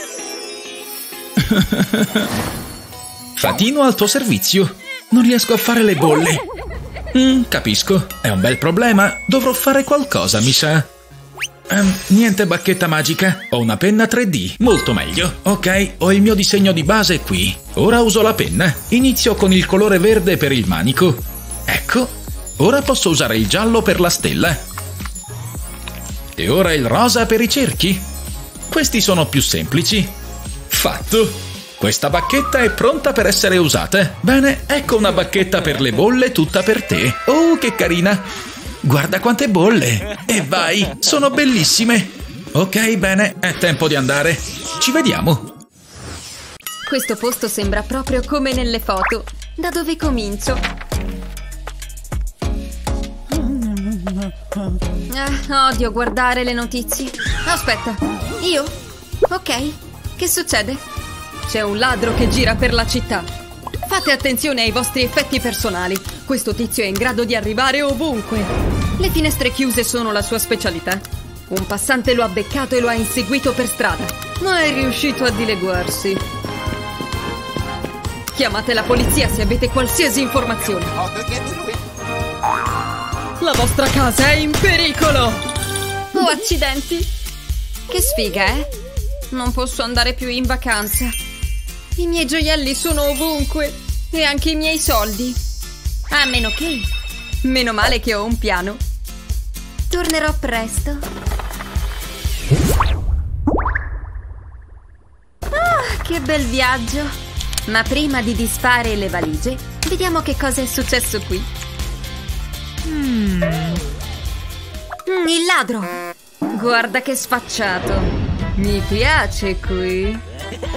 Fatino al tuo servizio. Non riesco a fare le bolle. Capisco, è un bel problema. Dovrò fare qualcosa, mi sa. Niente bacchetta magica. Ho una penna 3D, molto meglio. Ok, ho il mio disegno di base qui. Ora uso la penna. Inizio con il colore verde per il manico. Ecco, ora posso usare il giallo per la stella. E ora il rosa per i cerchi. Questi sono più semplici. Fatto! Questa bacchetta è pronta per essere usata. Bene, ecco una bacchetta per le bolle tutta per te. Oh, che carina! Guarda quante bolle! E vai, sono bellissime! Ok, bene, è tempo di andare. Ci vediamo. Questo posto sembra proprio come nelle foto. Da dove comincio? Odio guardare le notizie. Aspetta, io? Ok, che succede? C'è un ladro che gira per la città. Fate attenzione ai vostri effetti personali. Questo tizio è in grado di arrivare ovunque. Le finestre chiuse sono la sua specialità. Un passante lo ha beccato e lo ha inseguito per strada, ma è riuscito a dileguarsi. Chiamate la polizia se avete qualsiasi informazione. La vostra casa è in pericolo! Oh, accidenti! Che sfiga, eh? Non posso andare più in vacanza. I miei gioielli sono ovunque e anche i miei soldi. A meno che... Meno male che ho un piano. Tornerò presto. Ah, che bel viaggio! Ma prima di disfare le valigie, vediamo che cosa è successo qui. Il ladro! Guarda che sfacciato! Mi piace qui.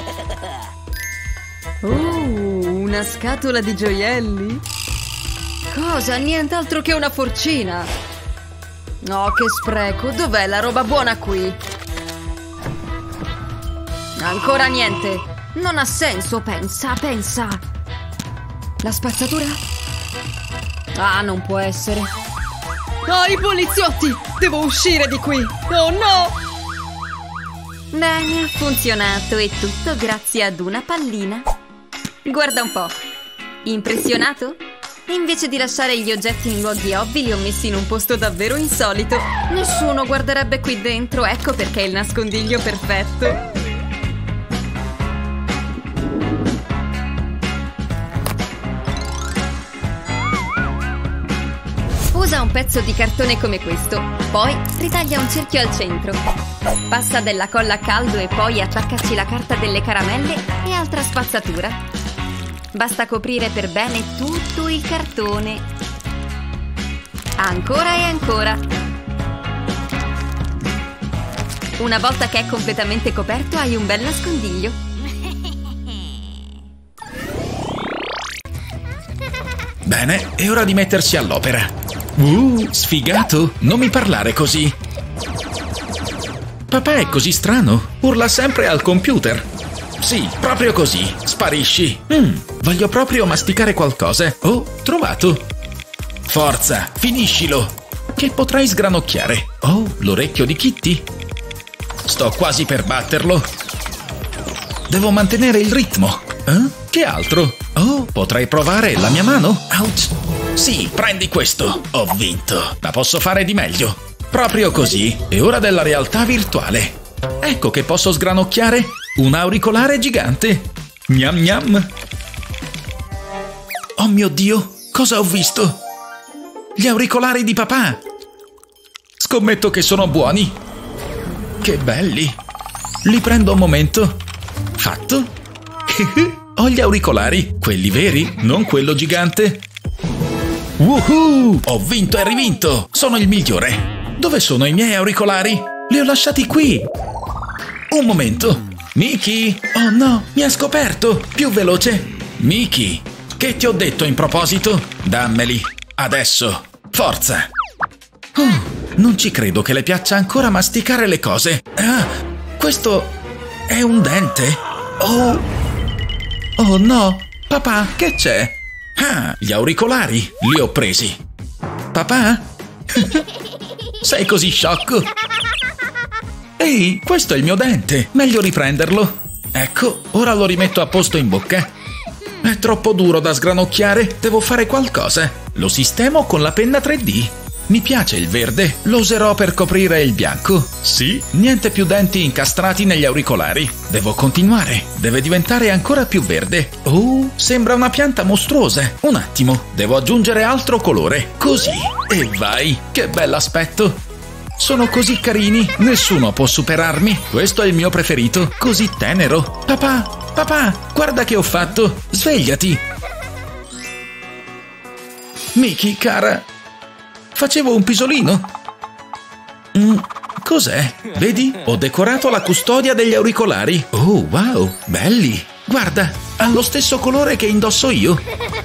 Una scatola di gioielli? Cosa? Nient'altro che una forcina. Oh, che spreco. Dov'è la roba buona qui? Ancora niente. Non ha senso, pensa. La spazzatura? Ah, non può essere. Ah, i poliziotti! Devo uscire di qui! Oh no! Bene, ha funzionato e tutto grazie ad una pallina. Guarda un po'. Impressionato? Invece di lasciare gli oggetti in luoghi ovvi, li ho messi in un posto davvero insolito. Nessuno guarderebbe qui dentro, ecco perché è il nascondiglio perfetto. Usa un pezzo di cartone come questo, poi ritaglia un cerchio al centro. Passa della colla a caldo e poi attaccaci la carta delle caramelle e altra spazzatura. Basta coprire per bene tutto il cartone. Ancora e ancora. Una volta che è completamente coperto hai un bel nascondiglio. Bene, è ora di mettersi all'opera. Sfigato! Non mi parlare così! Papà è così strano, urla sempre al computer. Sì, proprio così, sparisci. Voglio proprio masticare qualcosa. Oh, trovato! Forza, finiscilo! Che potrai sgranocchiare. Oh, l'orecchio di Kitty. Sto quasi per batterlo. Devo mantenere il ritmo. Che altro? Oh, potrei provare la mia mano? Ouch! Sì, prendi questo. Ho vinto. Ma posso fare di meglio. Proprio così. È ora della realtà virtuale. Ecco che posso sgranocchiare un auricolare gigante. Gnam gnam. Oh mio Dio, cosa ho visto? Gli auricolari di papà. Scommetto che sono buoni. Che belli. Li prendo un momento. Fatto. Ho gli auricolari, quelli veri, non quello gigante. Woohoo! Ho vinto e rivinto! Sono il migliore! Dove sono i miei auricolari? Li ho lasciati qui! Un momento! Mickey! Oh no, mi ha scoperto! Più veloce! Mickey, che ti ho detto in proposito? Dammeli! Adesso! Forza! Oh, non ci credo che le piaccia ancora masticare le cose! Ah, questo è un dente? Oh no! Papà, che c'è? Ah, gli auricolari! Li ho presi! Papà? Sei così sciocco? Ehi, questo è il mio dente! Meglio riprenderlo! Ecco, ora lo rimetto a posto in bocca. È troppo duro da sgranocchiare, devo fare qualcosa. Lo sistemo con la penna 3D. Mi piace il verde, lo userò per coprire il bianco. Sì, niente più denti incastrati negli auricolari. Devo continuare, deve diventare ancora più verde. Oh, sembra una pianta mostruosa. Un attimo, devo aggiungere altro colore. Così, e vai, che bell'aspetto. Sono così carini, nessuno può superarmi. Questo è il mio preferito, così tenero. Papà, guarda che ho fatto. Svegliati. Miki, cara, facevo un pisolino. Cos'è? Vedi? Ho decorato la custodia degli auricolari. Oh, wow, belli. Guarda, ha lo stesso colore che indosso io.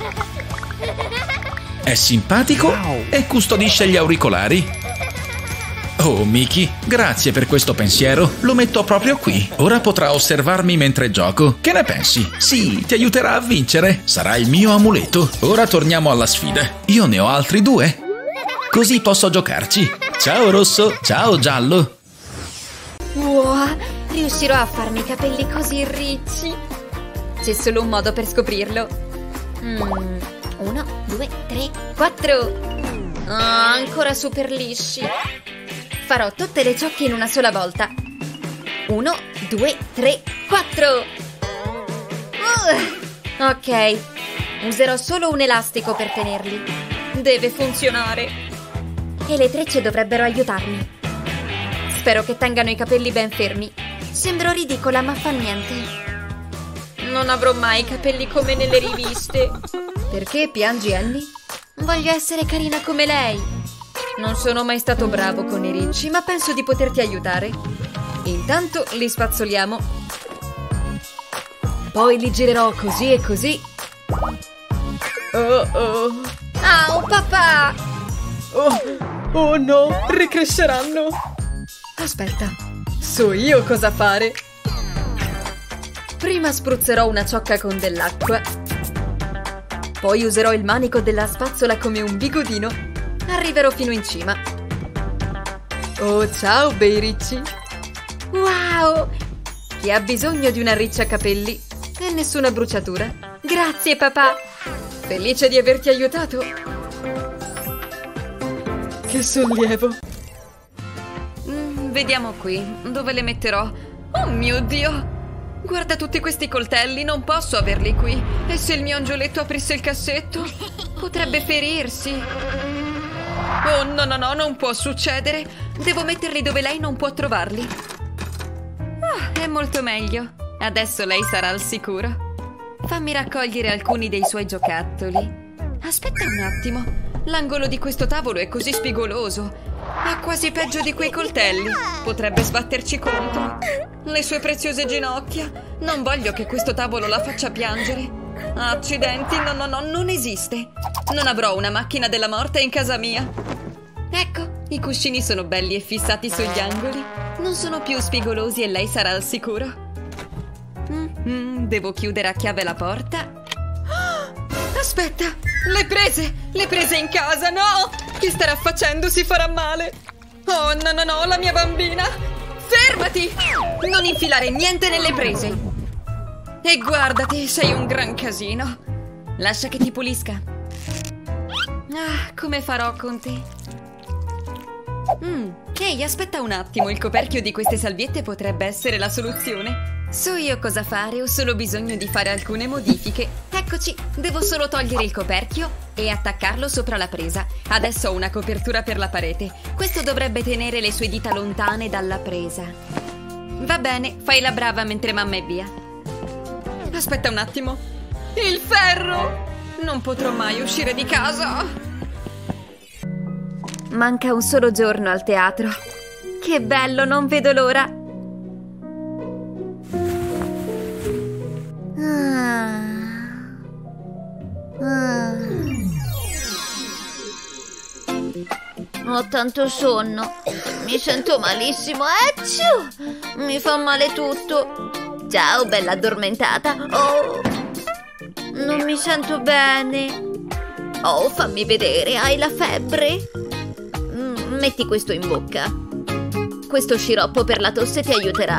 È simpatico e custodisce gli auricolari. Oh, Miki, grazie per questo pensiero. Lo metto proprio qui. Ora potrà osservarmi mentre gioco. Che ne pensi? Sì, ti aiuterà a vincere. Sarà il mio amuleto. Ora torniamo alla sfida. Io ne ho altri 2. Così posso giocarci. Ciao rosso, ciao giallo. Wow, riuscirò a farmi i capelli così ricci. C'è solo un modo per scoprirlo. 1, 2, 3, 4. Ancora super lisci. Farò tutte le ciocche in una sola volta. 1, 2, 3, 4. Ok, userò solo un elastico per tenerli. Deve funzionare. E le trecce dovrebbero aiutarmi. Spero che tengano i capelli ben fermi. Sembro ridicola, ma fa niente. Non avrò mai i capelli come nelle riviste. Perché piangi, Annie? Voglio essere carina come lei. Non sono mai stato bravo con i ricci, ma penso di poterti aiutare. Intanto li spazzoliamo. Poi li girerò così e così. Oh. Au, papà! Oh no, ricresceranno. Aspetta, so io cosa fare. Prima spruzzerò una ciocca con dell'acqua. Poi userò il manico della spazzola come un bigodino. Arriverò fino in cima. Oh, ciao, bei ricci. Wow! Chi ha bisogno di una riccia capelli e nessuna bruciatura. Grazie, papà. Felice di averti aiutato. Che sollievo. Vediamo qui, dove le metterò. Oh mio Dio! Guarda tutti questi coltelli, non posso averli qui. E se il mio angioletto aprisse il cassetto? Potrebbe ferirsi. Oh no, non può succedere. Devo metterli dove lei non può trovarli. È molto meglio. Adesso lei sarà al sicuro. Fammi raccogliere alcuni dei suoi giocattoli. Aspetta un attimo. L'angolo di questo tavolo è così spigoloso. È quasi peggio di quei coltelli. Potrebbe sbatterci contro. Le sue preziose ginocchia. Non voglio che questo tavolo la faccia piangere. Accidenti, no, non esiste. Non avrò una macchina della morte in casa mia. Ecco, i cuscini sono belli e fissati sugli angoli. Non sono più spigolosi e lei sarà al sicuro. Devo chiudere a chiave la porta. Aspetta, le prese in casa, no! Che starà facendo? Si farà male. Oh no, la mia bambina. Fermati! Non infilare niente nelle prese. E guardati, sei un gran casino. Lascia che ti pulisca. Come farò con te? Ehi, aspetta un attimo, il coperchio di queste salviette potrebbe essere la soluzione. So io cosa fare, ho solo bisogno di fare alcune modifiche. Eccoci, devo solo togliere il coperchio e attaccarlo sopra la presa. Adesso ho una copertura per la parete. Questo dovrebbe tenere le sue dita lontane dalla presa. Va bene, fai la brava mentre mamma è via. Aspetta un attimo. Il ferro! Non potrò mai uscire di casa. Manca un solo giorno al teatro. Che bello, non vedo l'ora. Ho tanto sonno. Mi sento malissimo. Acciù! Mi fa male tutto. Ciao, bella addormentata. Oh, non mi sento bene. Oh, fammi vedere, hai la febbre? Metti questo in bocca. Questo sciroppo per la tosse ti aiuterà.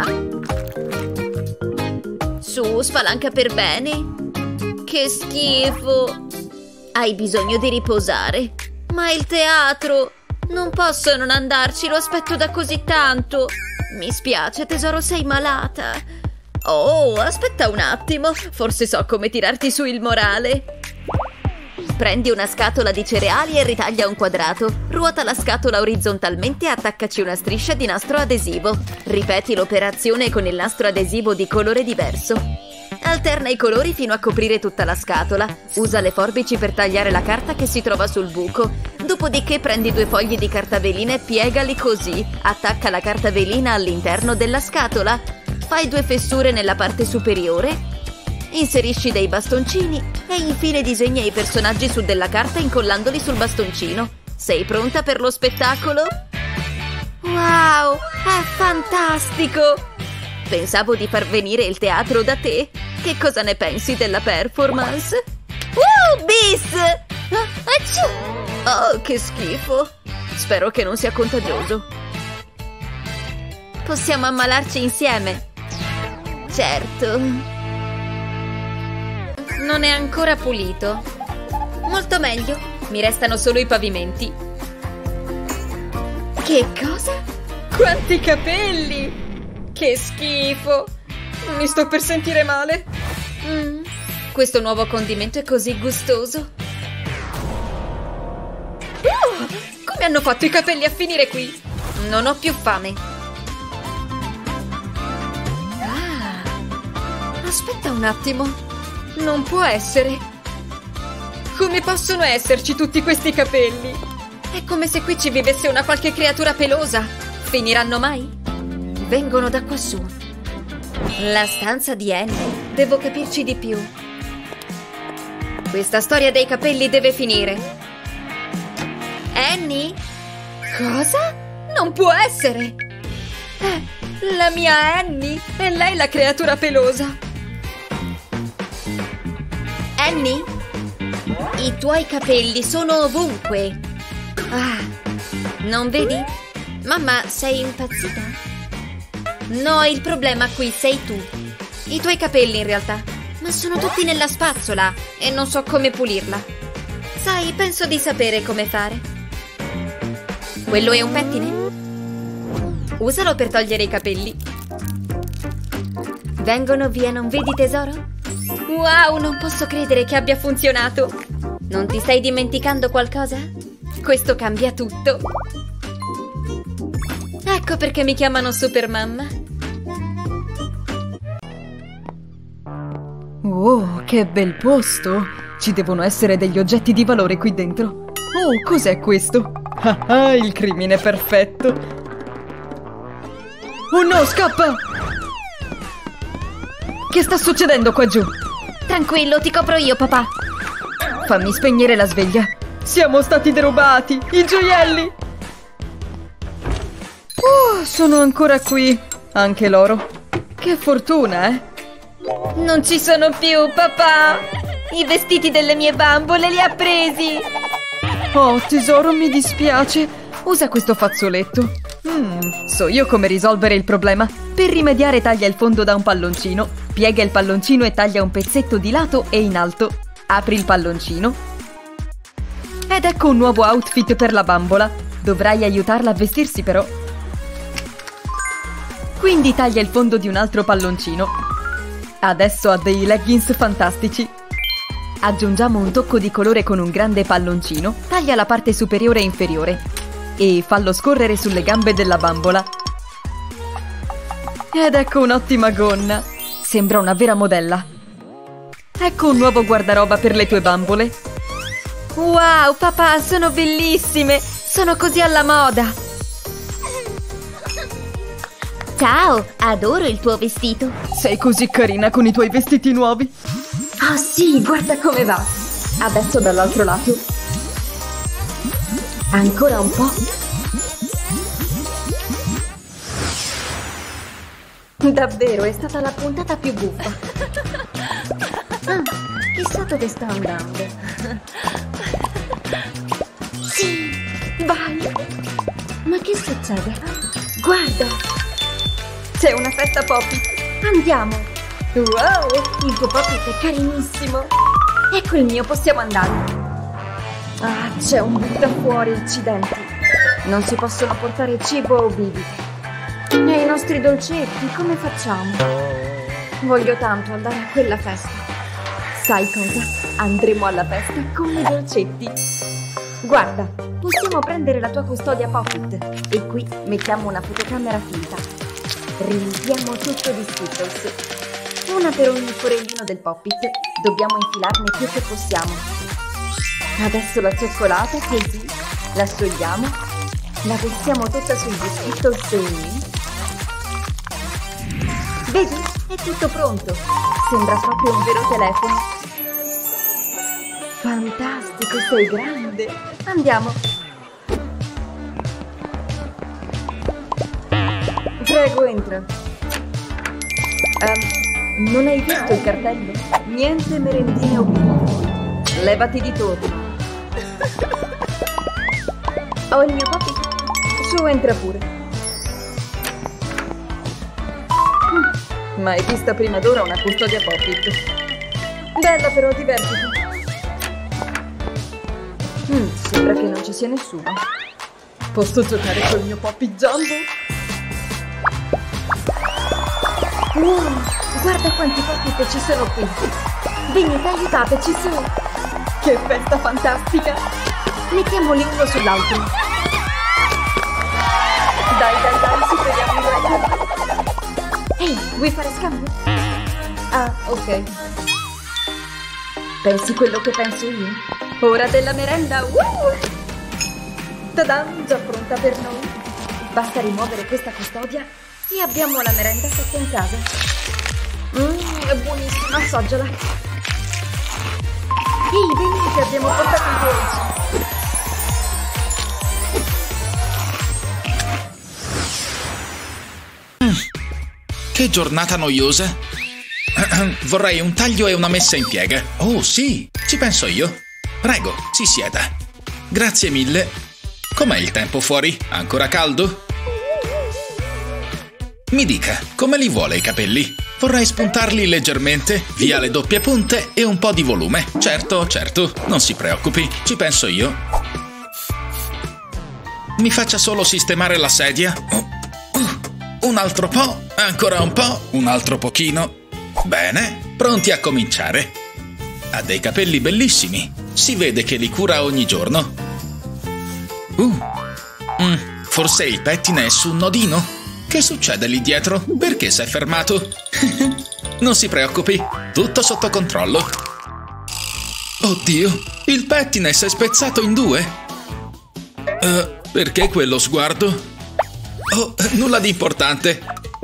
Su, spalanca per bene. Che schifo. Hai bisogno di riposare. Ma il teatro... Non posso non andarci, lo aspetto da così tanto. Mi spiace, tesoro, sei malata. Oh, aspetta un attimo. Forse so come tirarti su il morale. Prendi una scatola di cereali e ritaglia un quadrato. Ruota la scatola orizzontalmente e attaccaci una striscia di nastro adesivo. Ripeti l'operazione con il nastro adesivo di colore diverso. Alterna i colori fino a coprire tutta la scatola. Usa le forbici per tagliare la carta che si trova sul buco. Dopodiché prendi 2 fogli di carta velina e piegali così. Attacca la carta velina all'interno della scatola. Fai 2 fessure nella parte superiore. Inserisci dei bastoncini e infine disegna i personaggi su della carta incollandoli sul bastoncino. Sei pronta per lo spettacolo? Wow, è fantastico! Pensavo di far venire il teatro da te. Che cosa ne pensi della performance? Bis! Acciù! Oh, che schifo! Spero che non sia contagioso. Possiamo ammalarci insieme? Certo. Non è ancora pulito. Molto meglio. Mi restano solo i pavimenti. Che cosa? Quanti capelli! Che schifo! Mi sto per sentire male. Questo nuovo condimento è così gustoso. Come hanno fatto i capelli a finire qui? Non ho più fame. Aspetta un attimo. Non può essere. Come possono esserci tutti questi capelli? È come se qui ci vivesse una qualche creatura pelosa. Finiranno mai? Vengono da quassù. La stanza di Annie. Devo capirci di più. Questa storia dei capelli deve finire. Annie? Cosa? Non può essere! La mia Annie! È lei la creatura pelosa! Annie? I tuoi capelli sono ovunque. Non vedi? Mamma, sei impazzita? No, il problema qui sei tu. I tuoi capelli, in realtà. Ma sono tutti nella spazzola e non so come pulirla. Sai, penso di sapere come fare. Quello è un pettine? Usalo per togliere i capelli. Vengono via, non vedi, tesoro? Wow, non posso credere che abbia funzionato. Non ti stai dimenticando qualcosa? Questo cambia tutto. Ecco perché mi chiamano Supermamma. Oh, che bel posto! Ci devono essere degli oggetti di valore qui dentro. Oh, cos'è questo? Il crimine perfetto! Oh no, scappa! Che sta succedendo qua giù? Tranquillo, ti copro io, papà. Fammi spegnere la sveglia. Siamo stati derubati! I gioielli! Sono ancora qui. Anche loro. Che fortuna, eh? Non ci sono più, papà! I vestiti delle mie bambole li ha presi! Oh, tesoro, mi dispiace. Usa questo fazzoletto. So io come risolvere il problema. Per rimediare taglia il fondo da un palloncino. Piega il palloncino e taglia un pezzetto di lato e in alto. Apri il palloncino. Ed ecco un nuovo outfit per la bambola. Dovrai aiutarla a vestirsi però. Quindi taglia il fondo di un altro palloncino. Adesso ha dei leggings fantastici. Aggiungiamo un tocco di colore con un grande palloncino. Taglia la parte superiore e inferiore. E fallo scorrere sulle gambe della bambola. Ed ecco un'ottima gonna. Sembra una vera modella. Ecco un nuovo guardaroba per le tue bambole. Wow, papà, sono bellissime! Sono così alla moda! Ciao, adoro il tuo vestito. Sei così carina con i tuoi vestiti nuovi. Ah sì, guarda come va. Adesso dall'altro lato. Ancora un po'. Davvero, è stata la puntata più buffa. Chissà dove sta andando. Sì, vai. Ma che succede? Guarda. C'è una festa Poppy. Andiamo. Wow, il tuo Poppy è carinissimo. Ecco il mio, possiamo andare. C'è un buttafuori, accidenti. Non si possono portare cibo o bibite. E i nostri dolcetti, come facciamo? Voglio tanto andare a quella festa. Sai cosa? Andremo alla festa con i dolcetti. Guarda, possiamo prendere la tua custodia Poppit e qui mettiamo una fotocamera finta. Riempiamo tutto di Skittles. Una per ogni forellino del Poppit. Dobbiamo infilarne più che possiamo. Adesso la cioccolata, così. La sciogliamo. La versiamo tutta sugli Skittles e... Vedi? È tutto pronto. Sembra proprio un vero telefono. Fantastico, sei grande. Andiamo. Prego, entra. Non hai visto il cartello? Niente merendine o bimbi. Levati di torno. Ho il mio Poppy. Su, entra pure. Mai vista prima d'ora una custodia Poppit. Bella però, divertiti. Sembra che non ci sia nessuno. Posso giocare col mio Poppy Jumbo? Wow, guarda quanti Poppit ci sono qui. Venite, aiutateci su. Che festa fantastica. Mettiamoli uno sull'altro. Dai, superiamo il record. Ehi, vuoi fare scambio? Ah, ok. Pensi quello che penso io? Ora della merenda! Ta-da! Già pronta per noi. Basta rimuovere questa custodia e abbiamo la merenda fatta in casa. È buonissima, assaggiala. Ehi, venite, abbiamo portato i dolci. Che giornata noiosa. Vorrei un taglio e una messa in piega. Oh, sì, ci penso io. Prego, si sieda. Grazie mille. Com'è il tempo fuori? Ancora caldo? Mi dica, come li vuole i capelli? Vorrei spuntarli leggermente, via le doppie punte e un po' di volume. Certo, non si preoccupi, ci penso io. Mi faccia solo sistemare la sedia. Un altro po', ancora un po', un altro pochino. Bene, pronti a cominciare. Ha dei capelli bellissimi. Si vede che li cura ogni giorno. Forse il pettine è su un nodino? Che succede lì dietro? Perché si è fermato? Non si preoccupi, tutto sotto controllo. Oddio, il pettine si è spezzato in due. Perché quello sguardo? Oh, nulla di importante.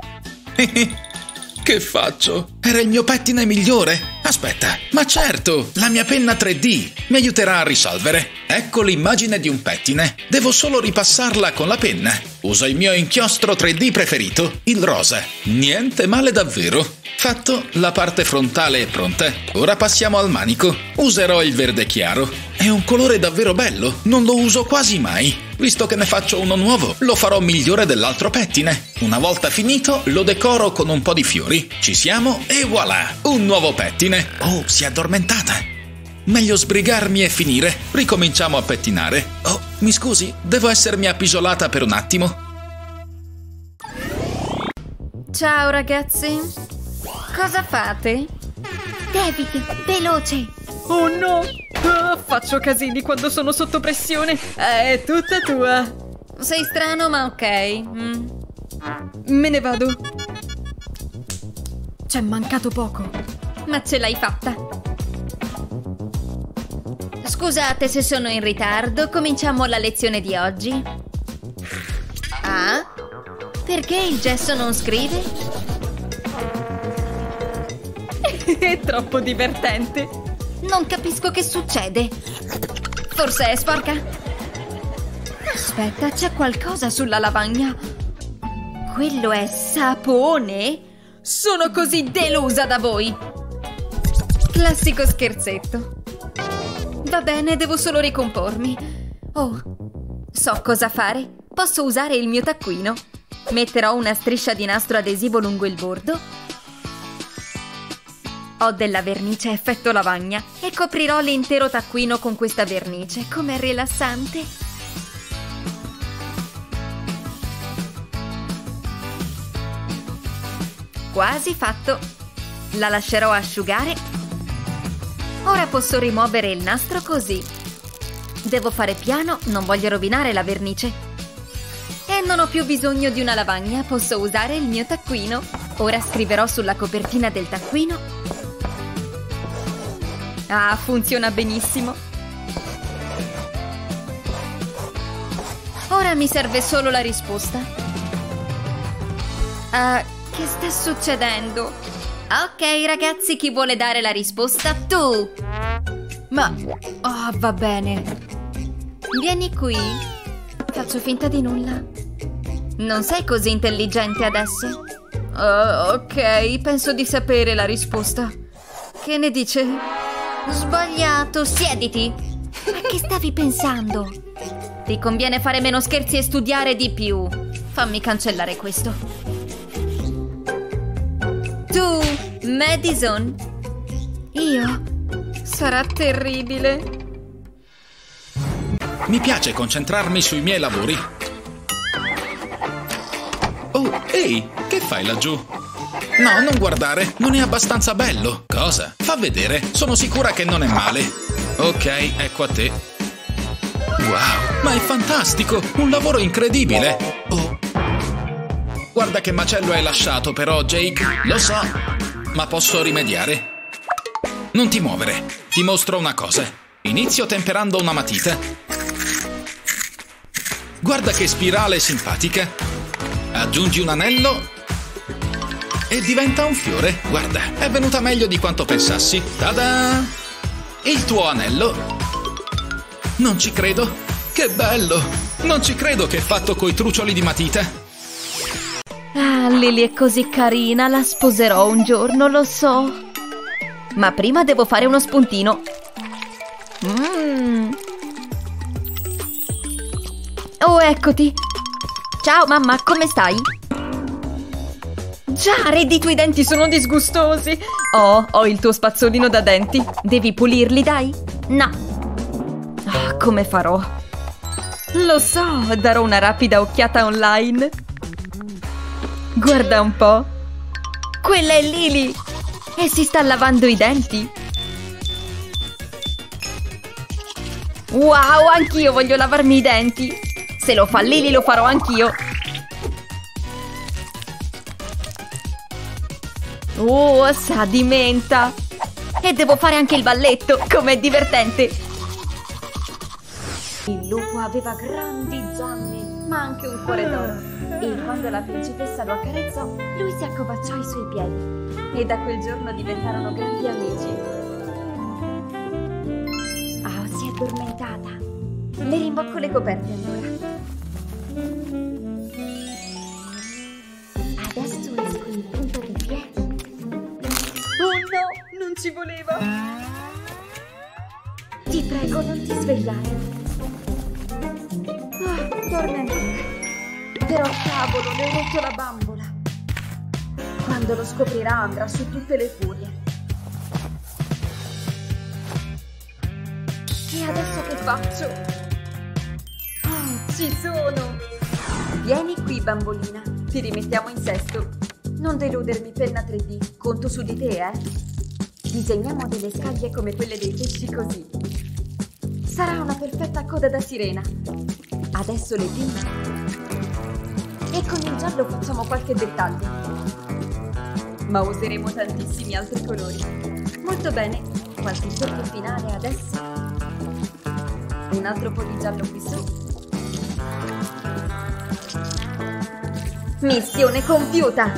Che faccio? Era il mio pettine migliore. Aspetta, ma certo, la mia penna 3D mi aiuterà a risolvere. Ecco l'immagine di un pettine. Devo solo ripassarla con la penna. Uso il mio inchiostro 3D preferito, il rosa. Niente male davvero. Fatto, la parte frontale è pronta. Ora passiamo al manico. Userò il verde chiaro. È un colore davvero bello, non lo uso quasi mai. Visto che ne faccio uno nuovo, lo farò migliore dell'altro pettine. Una volta finito, lo decoro con un po' di fiori. Ci siamo e voilà, un nuovo pettine. Oh, si è addormentata. Meglio sbrigarmi e finire. Ricominciamo a pettinare. Oh, mi scusi, devo essermi appisolata per un attimo. Ciao ragazzi. Cosa fate? David, veloce. Oh no! Faccio casini quando sono sotto pressione. È tutta tua. Sei strano, ma ok. Me ne vado. C'è mancato poco. Ma ce l'hai fatta. Scusate se sono in ritardo. Cominciamo la lezione di oggi. Ah? Perché il gesso non scrive? È troppo divertente. Non capisco che succede. Forse è sporca? Aspetta, c'è qualcosa sulla lavagna. Quello è sapone? Sono così delusa da voi. Classico scherzetto. Va bene, devo solo ricompormi. Oh, so cosa fare. Posso usare il mio taccuino. Metterò una striscia di nastro adesivo lungo il bordo. Ho della vernice effetto lavagna e coprirò l'intero taccuino con questa vernice. Com'è rilassante! Quasi fatto! La lascerò asciugare Ora posso rimuovere il nastro così. Devo fare piano, non voglio rovinare la vernice. E non ho più bisogno di una lavagna, posso usare il mio taccuino. Ora scriverò sulla copertina del taccuino. Ah, funziona benissimo. Ora mi serve solo la risposta. Che sta succedendo? Ok, ragazzi, chi vuole dare la risposta? Tu! Ma... Oh, va bene. Vieni qui. Faccio finta di nulla. Non sei così intelligente adesso? Ok, penso di sapere la risposta. Che ne dice? Sbagliato, siediti. A che stavi pensando? Ti conviene fare meno scherzi e studiare di più. Fammi cancellare questo. Tu, Madison. Io? Sarà terribile. Mi piace concentrarmi sui miei lavori. Oh, ehi, che fai laggiù? No, non guardare, non è abbastanza bello. Cosa? Fa vedere, sono sicura che non è male. Ok, ecco a te. Wow, ma è fantastico, un lavoro incredibile. Oh. Guarda che macello hai lasciato però, Jake. Lo so, ma posso rimediare. Non ti muovere, ti mostro una cosa. Inizio temperando una matita. Guarda che spirale simpatica. Aggiungi un anello e diventa un fiore. Guarda, è venuta meglio di quanto pensassi. Tada! Il tuo anello. Non ci credo. Che bello. Non ci credo che è fatto coi trucioli di matita. Ah, Lily è così carina, la sposerò un giorno, lo so. Ma prima devo fare uno spuntino. Oh, eccoti. Ciao mamma, come stai? Già, Red, i tuoi denti sono disgustosi. Oh, ho il tuo spazzolino da denti. Devi pulirli, dai? No. Ah, come farò? Lo so, darò una rapida occhiata online. Guarda un po'. Quella è Lily. E si sta lavando i denti. Wow, anch'io voglio lavarmi i denti. Se lo fa Lily lo farò anch'io. Oh, sa di menta. E devo fare anche il balletto, com'è divertente. Il lupo aveva grandi zanne, ma anche un cuore d'oro. E quando la principessa lo accarezzò, lui si accovacciò ai suoi piedi. E da quel giorno diventarono grandi amici. Ah, si è addormentata. Le rimbocco le coperte allora. Adesso esco in punta di piedi. Oh no, non ci voleva. Ti prego, non ti svegliare. Ah, torna in me. Però cavolo, le ho rotto la bambola. Quando lo scoprirà andrà su tutte le furie. E adesso che faccio? Oh, ci sono! Vieni qui, bambolina. Ti rimettiamo in sesto. Non deludermi, penna 3D. Conto su di te, eh? Disegniamo delle scaglie come quelle dei pesci così. Sarà una perfetta coda da sirena. Adesso le pinne. E con il giallo facciamo qualche dettaglio. Ma useremo tantissimi altri colori. Molto bene. Qualche tocco finale adesso. Un altro po' di giallo qui su. Missione compiuta!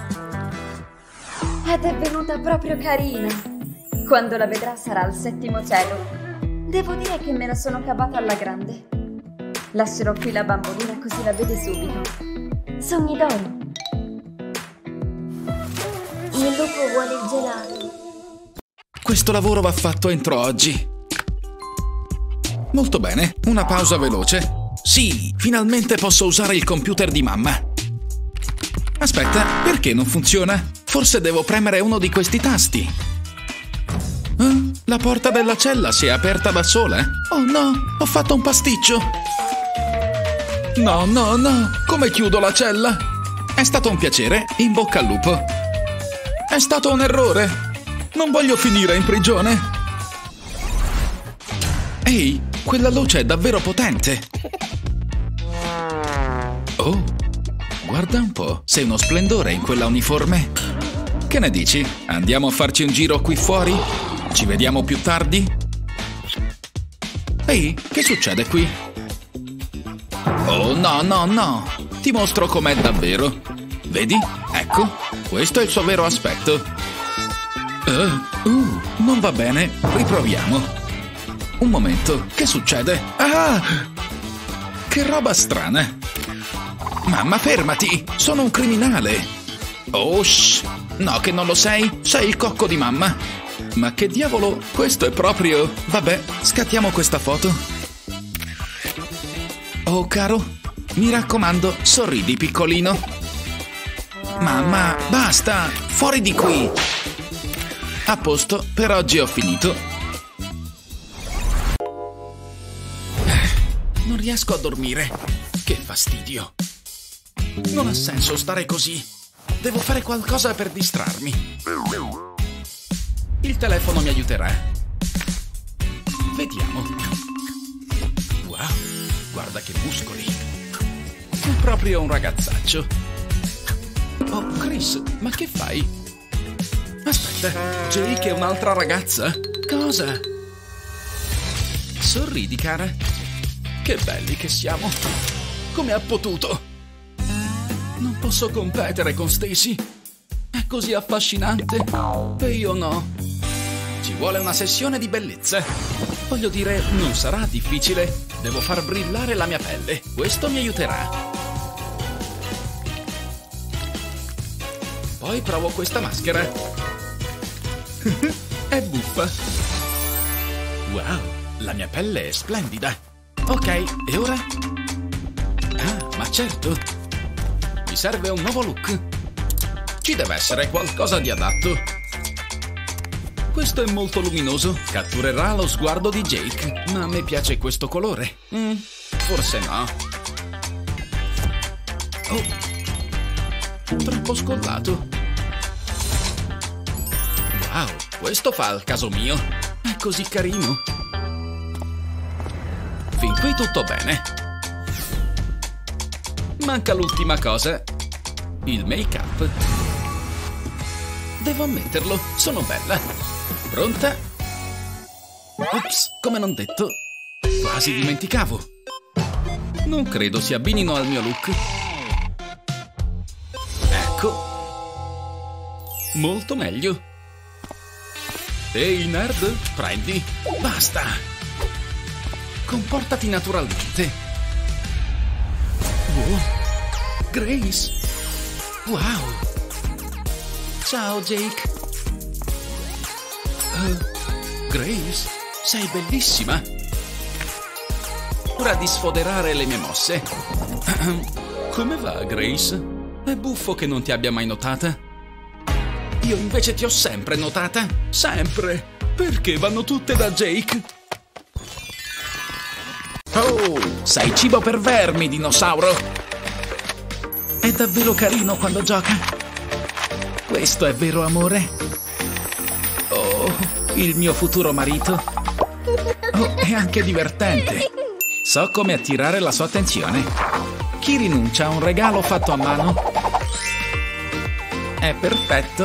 Ed è venuta proprio carina. Quando la vedrà sarà al 7° cielo. Devo dire che me la sono cavata alla grande. Lascerò qui la bambolina così la vede subito. Sogni d'oro. Il lupo vuole il gelato. Questo lavoro va fatto entro oggi. Molto bene, una pausa veloce. Sì, finalmente posso usare il computer di mamma. Aspetta, perché non funziona? Forse devo premere uno di questi tasti. La porta della cella si è aperta da sola? Oh no, ho fatto un pasticcio. No, no, no, come chiudo la cella? È stato un piacere, in bocca al lupo. È stato un errore. Non voglio finire in prigione. Ehi, quella luce è davvero potente. Oh, guarda un po', sei uno splendore in quella uniforme. Che ne dici? Andiamo a farci un giro qui fuori? Ci vediamo più tardi? Ehi, che succede qui? Oh, no, no, no! Ti mostro com'è davvero. Vedi? Ecco, questo è il suo vero aspetto. Non va bene. Riproviamo. Un momento, che succede? Ah! Che roba strana! Mamma, fermati! Sono un criminale! Oh, shh! No, che non lo sei? Sei il cocco di mamma! Ma che diavolo? Questo è proprio... Vabbè, scattiamo questa foto. Oh, caro, mi raccomando, sorridi, piccolino. Mamma, basta! Fuori di qui! A posto, per oggi ho finito. Non riesco a dormire. Che fastidio. Non ha senso stare così. Devo fare qualcosa per distrarmi. Il telefono mi aiuterà. Vediamo. Wow, guarda che muscoli. È proprio un ragazzaccio. Oh, Chris, ma che fai? Aspetta, Jake è un'altra ragazza? Cosa? Sorridi, cara. Che belli che siamo. Come ha potuto? Non posso competere con Stacy. È così affascinante. E io no. Ci vuole una sessione di bellezza. Voglio dire, non sarà difficile. Devo far brillare la mia pelle. Questo mi aiuterà. Poi provo questa maschera. È buffa. Wow, la mia pelle è splendida. Ok, e ora? Ah, ma certo. Mi serve un nuovo look. Ci deve essere qualcosa di adatto. Questo è molto luminoso. Catturerà lo sguardo di Jake. Ma a me piace questo colore. Forse no. Oh, troppo scollato. Wow, questo fa al caso mio. È così carino. Fin qui tutto bene. Manca l'ultima cosa. Il make-up. Devo ammetterlo, sono bella. Pronta? Ops, come non detto. Quasi dimenticavo. Non credo si abbinino al mio look. Ecco. Molto meglio. Ehi, nerd, prendi. Basta. Comportati naturalmente. Wow. Grace. Wow. Ciao, Jake. Grace, sei bellissima. Ora di sfoderare le mie mosse. Come va, Grace? È buffo che non ti abbia mai notata. Io invece ti ho sempre notata. Sempre. Perché vanno tutte da Jake? Oh, sei cibo per vermi, dinosauro. È davvero carino quando gioca. Questo è vero amore. Oh, il mio futuro marito. Oh, è anche divertente. So come attirare la sua attenzione. Chi rinuncia a un regalo fatto a mano? È perfetto.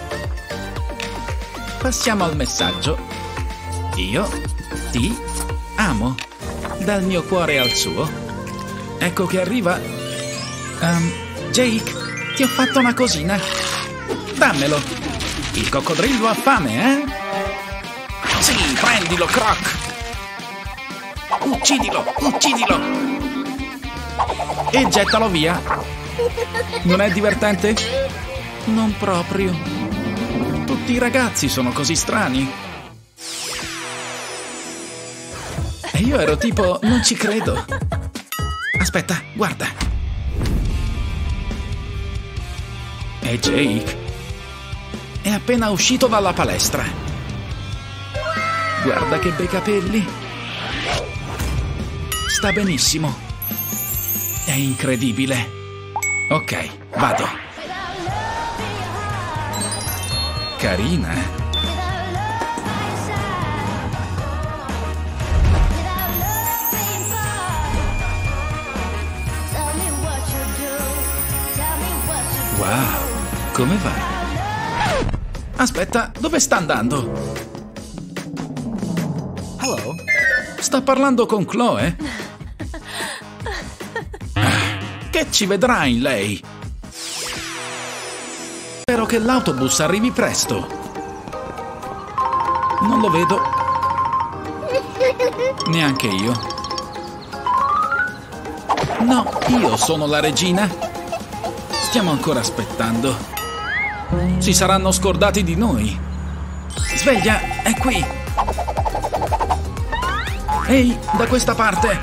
Passiamo al messaggio. Io ti amo. Dal mio cuore al suo. Ecco che arriva. Jake, ti ho fatto una cosina. Dammelo. Il coccodrillo ha fame, eh? Sì, prendilo, Croc. Uccidilo, uccidilo. E gettalo via. Non è divertente? Non proprio. Tutti i ragazzi sono così strani. E io ero tipo, non ci credo. Aspetta, guarda. È Jake. È appena uscito dalla palestra. Guarda che bei capelli. Sta benissimo. È incredibile. Ok, vado. Carina. come va? Aspetta, dove sta andando? Hello? Sta parlando con Chloe? Che ci vedrà in lei? Spero che l'autobus arrivi presto. Non lo vedo. Neanche io. No, io sono la regina. Stiamo ancora aspettando. Si saranno scordati di noi. Sveglia, è qui. Ehi, da questa parte.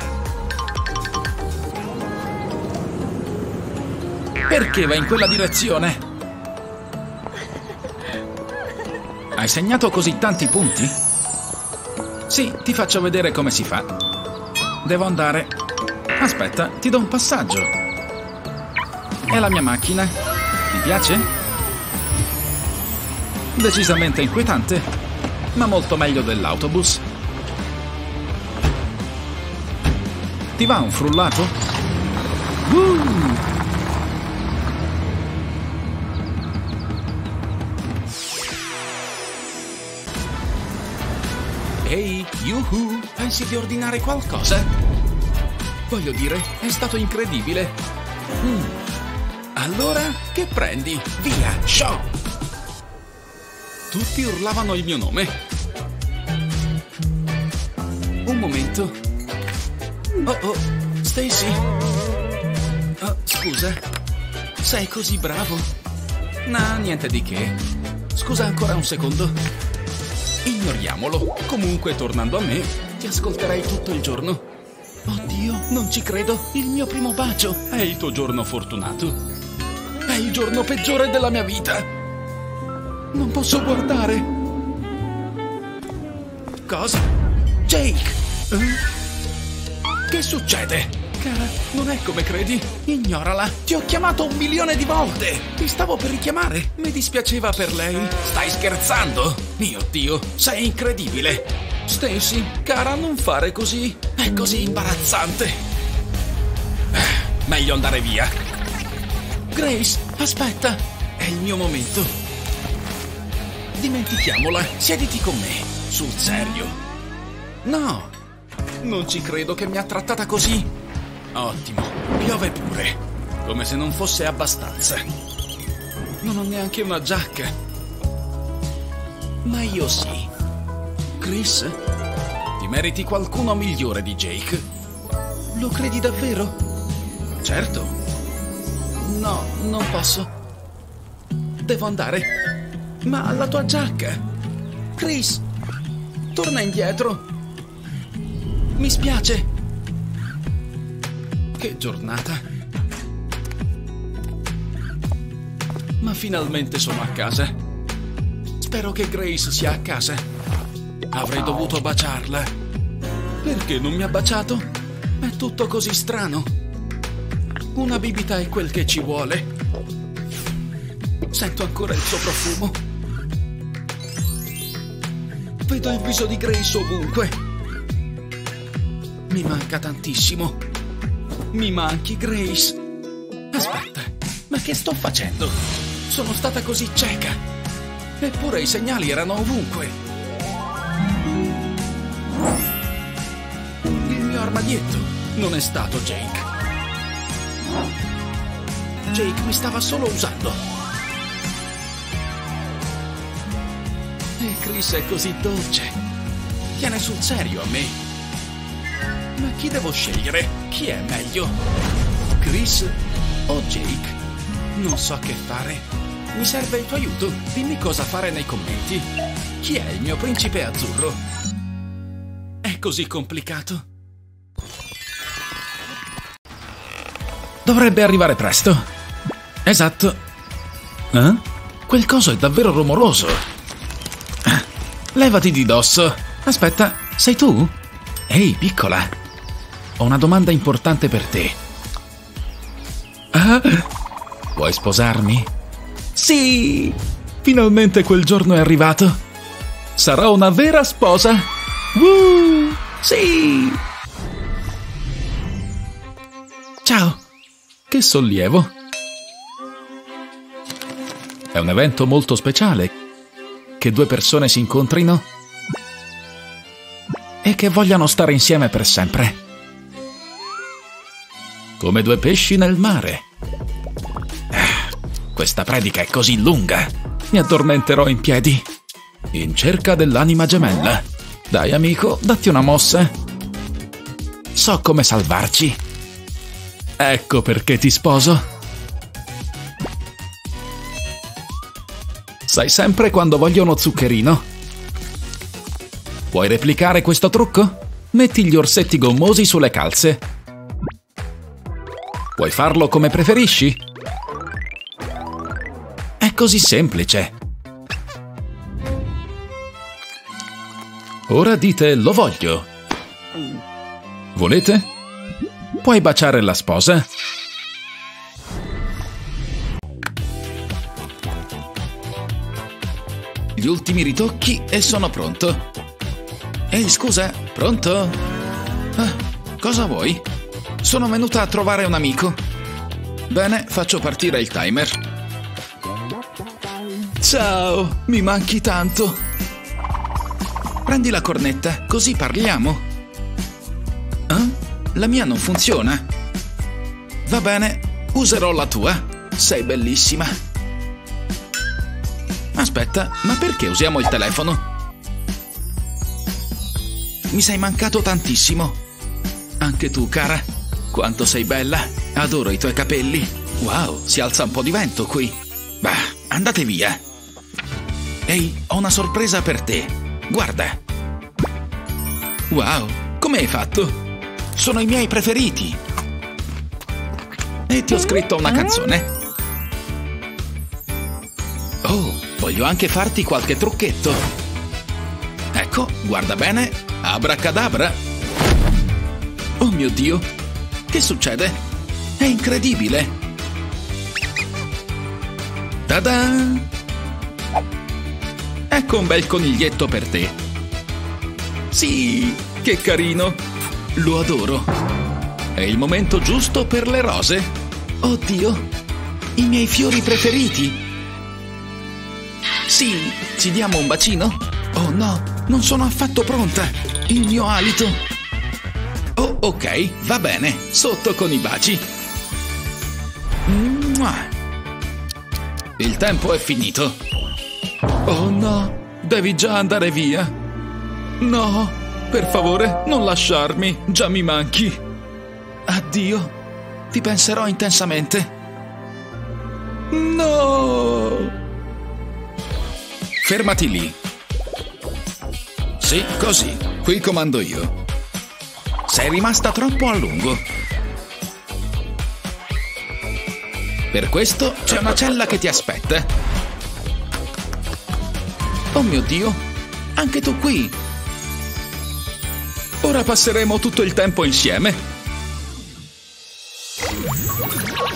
Perché va in quella direzione? Hai segnato così tanti punti? Sì, ti faccio vedere come si fa. Devo andare. Aspetta, ti do un passaggio. È la mia macchina. Ti piace? Decisamente inquietante, ma molto meglio dell'autobus. Ti va un frullato? Ehi, yuhu, pensi di ordinare qualcosa? Voglio dire, è stato incredibile. Allora, che prendi? Via, show! Tutti urlavano il mio nome. Un momento. Oh, Stacy. Scusa. Sei così bravo. No, niente di che. Scusa ancora un secondo. Ignoriamolo. Comunque, tornando a me, ti ascolterei tutto il giorno. Oddio, non ci credo. Il mio primo bacio. È il tuo giorno fortunato. È il giorno peggiore della mia vita. Non posso guardare. Cosa? Jake! Che succede? Cara, non è come credi. Ignorala. Ti ho chiamato 1 milione di volte. Ti stavo per richiamare. Mi dispiaceva per lei. Stai scherzando? Mio Dio, sei incredibile. Stacy, cara, non fare così. È così imbarazzante. Meglio andare via. Grace, aspetta. È il mio momento. Dimentichiamola. Siediti con me. Sul serio. No. Non ci credo che mi ha trattata così. Ottimo, piove pure, come se non fosse abbastanza. Non ho neanche una giacca. Ma io sì. Chris, ti meriti qualcuno migliore di Jake. Lo credi davvero? Certo. No, non posso. Devo andare. Ma la tua giacca? Chris, torna indietro. Mi spiace. Che giornata. Ma finalmente sono a casa. Spero che Grace sia a casa. Avrei dovuto baciarla. Perché non mi ha baciato? È tutto così strano. Una bibita è quel che ci vuole. Sento ancora il suo profumo. Vedo il viso di Grace ovunque. Mi manca tantissimo. Mi manchi, Grace. Aspetta, ma che sto facendo? Sono stata così cieca. Eppure i segnali erano ovunque. Il mio armadietto non è stato Jake. Jake mi stava solo usando. E Chris è così dolce. Tiene sul serio a me. Ma chi devo scegliere? Chi è meglio? Chris o Jake? Non so che fare. Mi serve il tuo aiuto. Dimmi cosa fare nei commenti. Chi è il mio principe azzurro? È così complicato. Dovrebbe arrivare presto. Esatto. Quel coso è davvero rumoroso. Levati di dosso. Aspetta, sei tu? Ehi, piccola. Ho una domanda importante per te. Vuoi sposarmi? Sì! Finalmente quel giorno è arrivato. Sarò una vera sposa. Sì! Ciao! Che sollievo. È un evento molto speciale che due persone si incontrino e che vogliano stare insieme per sempre. Come due pesci nel mare. Questa predica è così lunga. Mi addormenterò in piedi. In cerca dell'anima gemella. Dai, amico, datti una mossa. So come salvarci. Ecco perché ti sposo. Sai sempre quando voglio uno zuccherino. Vuoi replicare questo trucco? Metti gli orsetti gommosi sulle calze. Puoi farlo come preferisci? È così semplice. Ora dite lo voglio. Volete? Puoi baciare la sposa? Gli ultimi ritocchi e sono pronto. Ehi, scusa, pronto? Cosa vuoi? Sono venuta a trovare un amico. Bene, faccio partire il timer. Ciao, mi manchi tanto. Prendi la cornetta, così parliamo. La mia non funziona. Va bene, userò la tua. Sei bellissima. Aspetta, ma perché usiamo il telefono? Mi sei mancato tantissimo. Anche tu, cara. Quanto sei bella. Adoro i tuoi capelli. Wow, si alza un po' di vento qui. Bah, andate via. Ehi, ho una sorpresa per te. Guarda. Wow, come hai fatto? Sono i miei preferiti. E ti ho scritto una canzone. Oh, voglio anche farti qualche trucchetto. Ecco, guarda bene. Abracadabra. Oh mio Dio. Che succede? È incredibile. Ta-da! Ecco un bel coniglietto per te. Sì, che carino. Lo adoro. È il momento giusto per le rose. Oddio, i miei fiori preferiti. Sì, ci diamo un bacino? Oh no, non sono affatto pronta. Il mio alito. Oh, ok, va bene. Sotto con i baci. Il tempo è finito. Oh no, devi già andare via. No, per favore, non lasciarmi. Già mi manchi. Addio. Ti penserò intensamente. No! Fermati lì. Sì, così. Qui comando io. Sei rimasta troppo a lungo. Per questo c'è una cella che ti aspetta. Oh mio Dio, anche tu qui. Ora passeremo tutto il tempo insieme.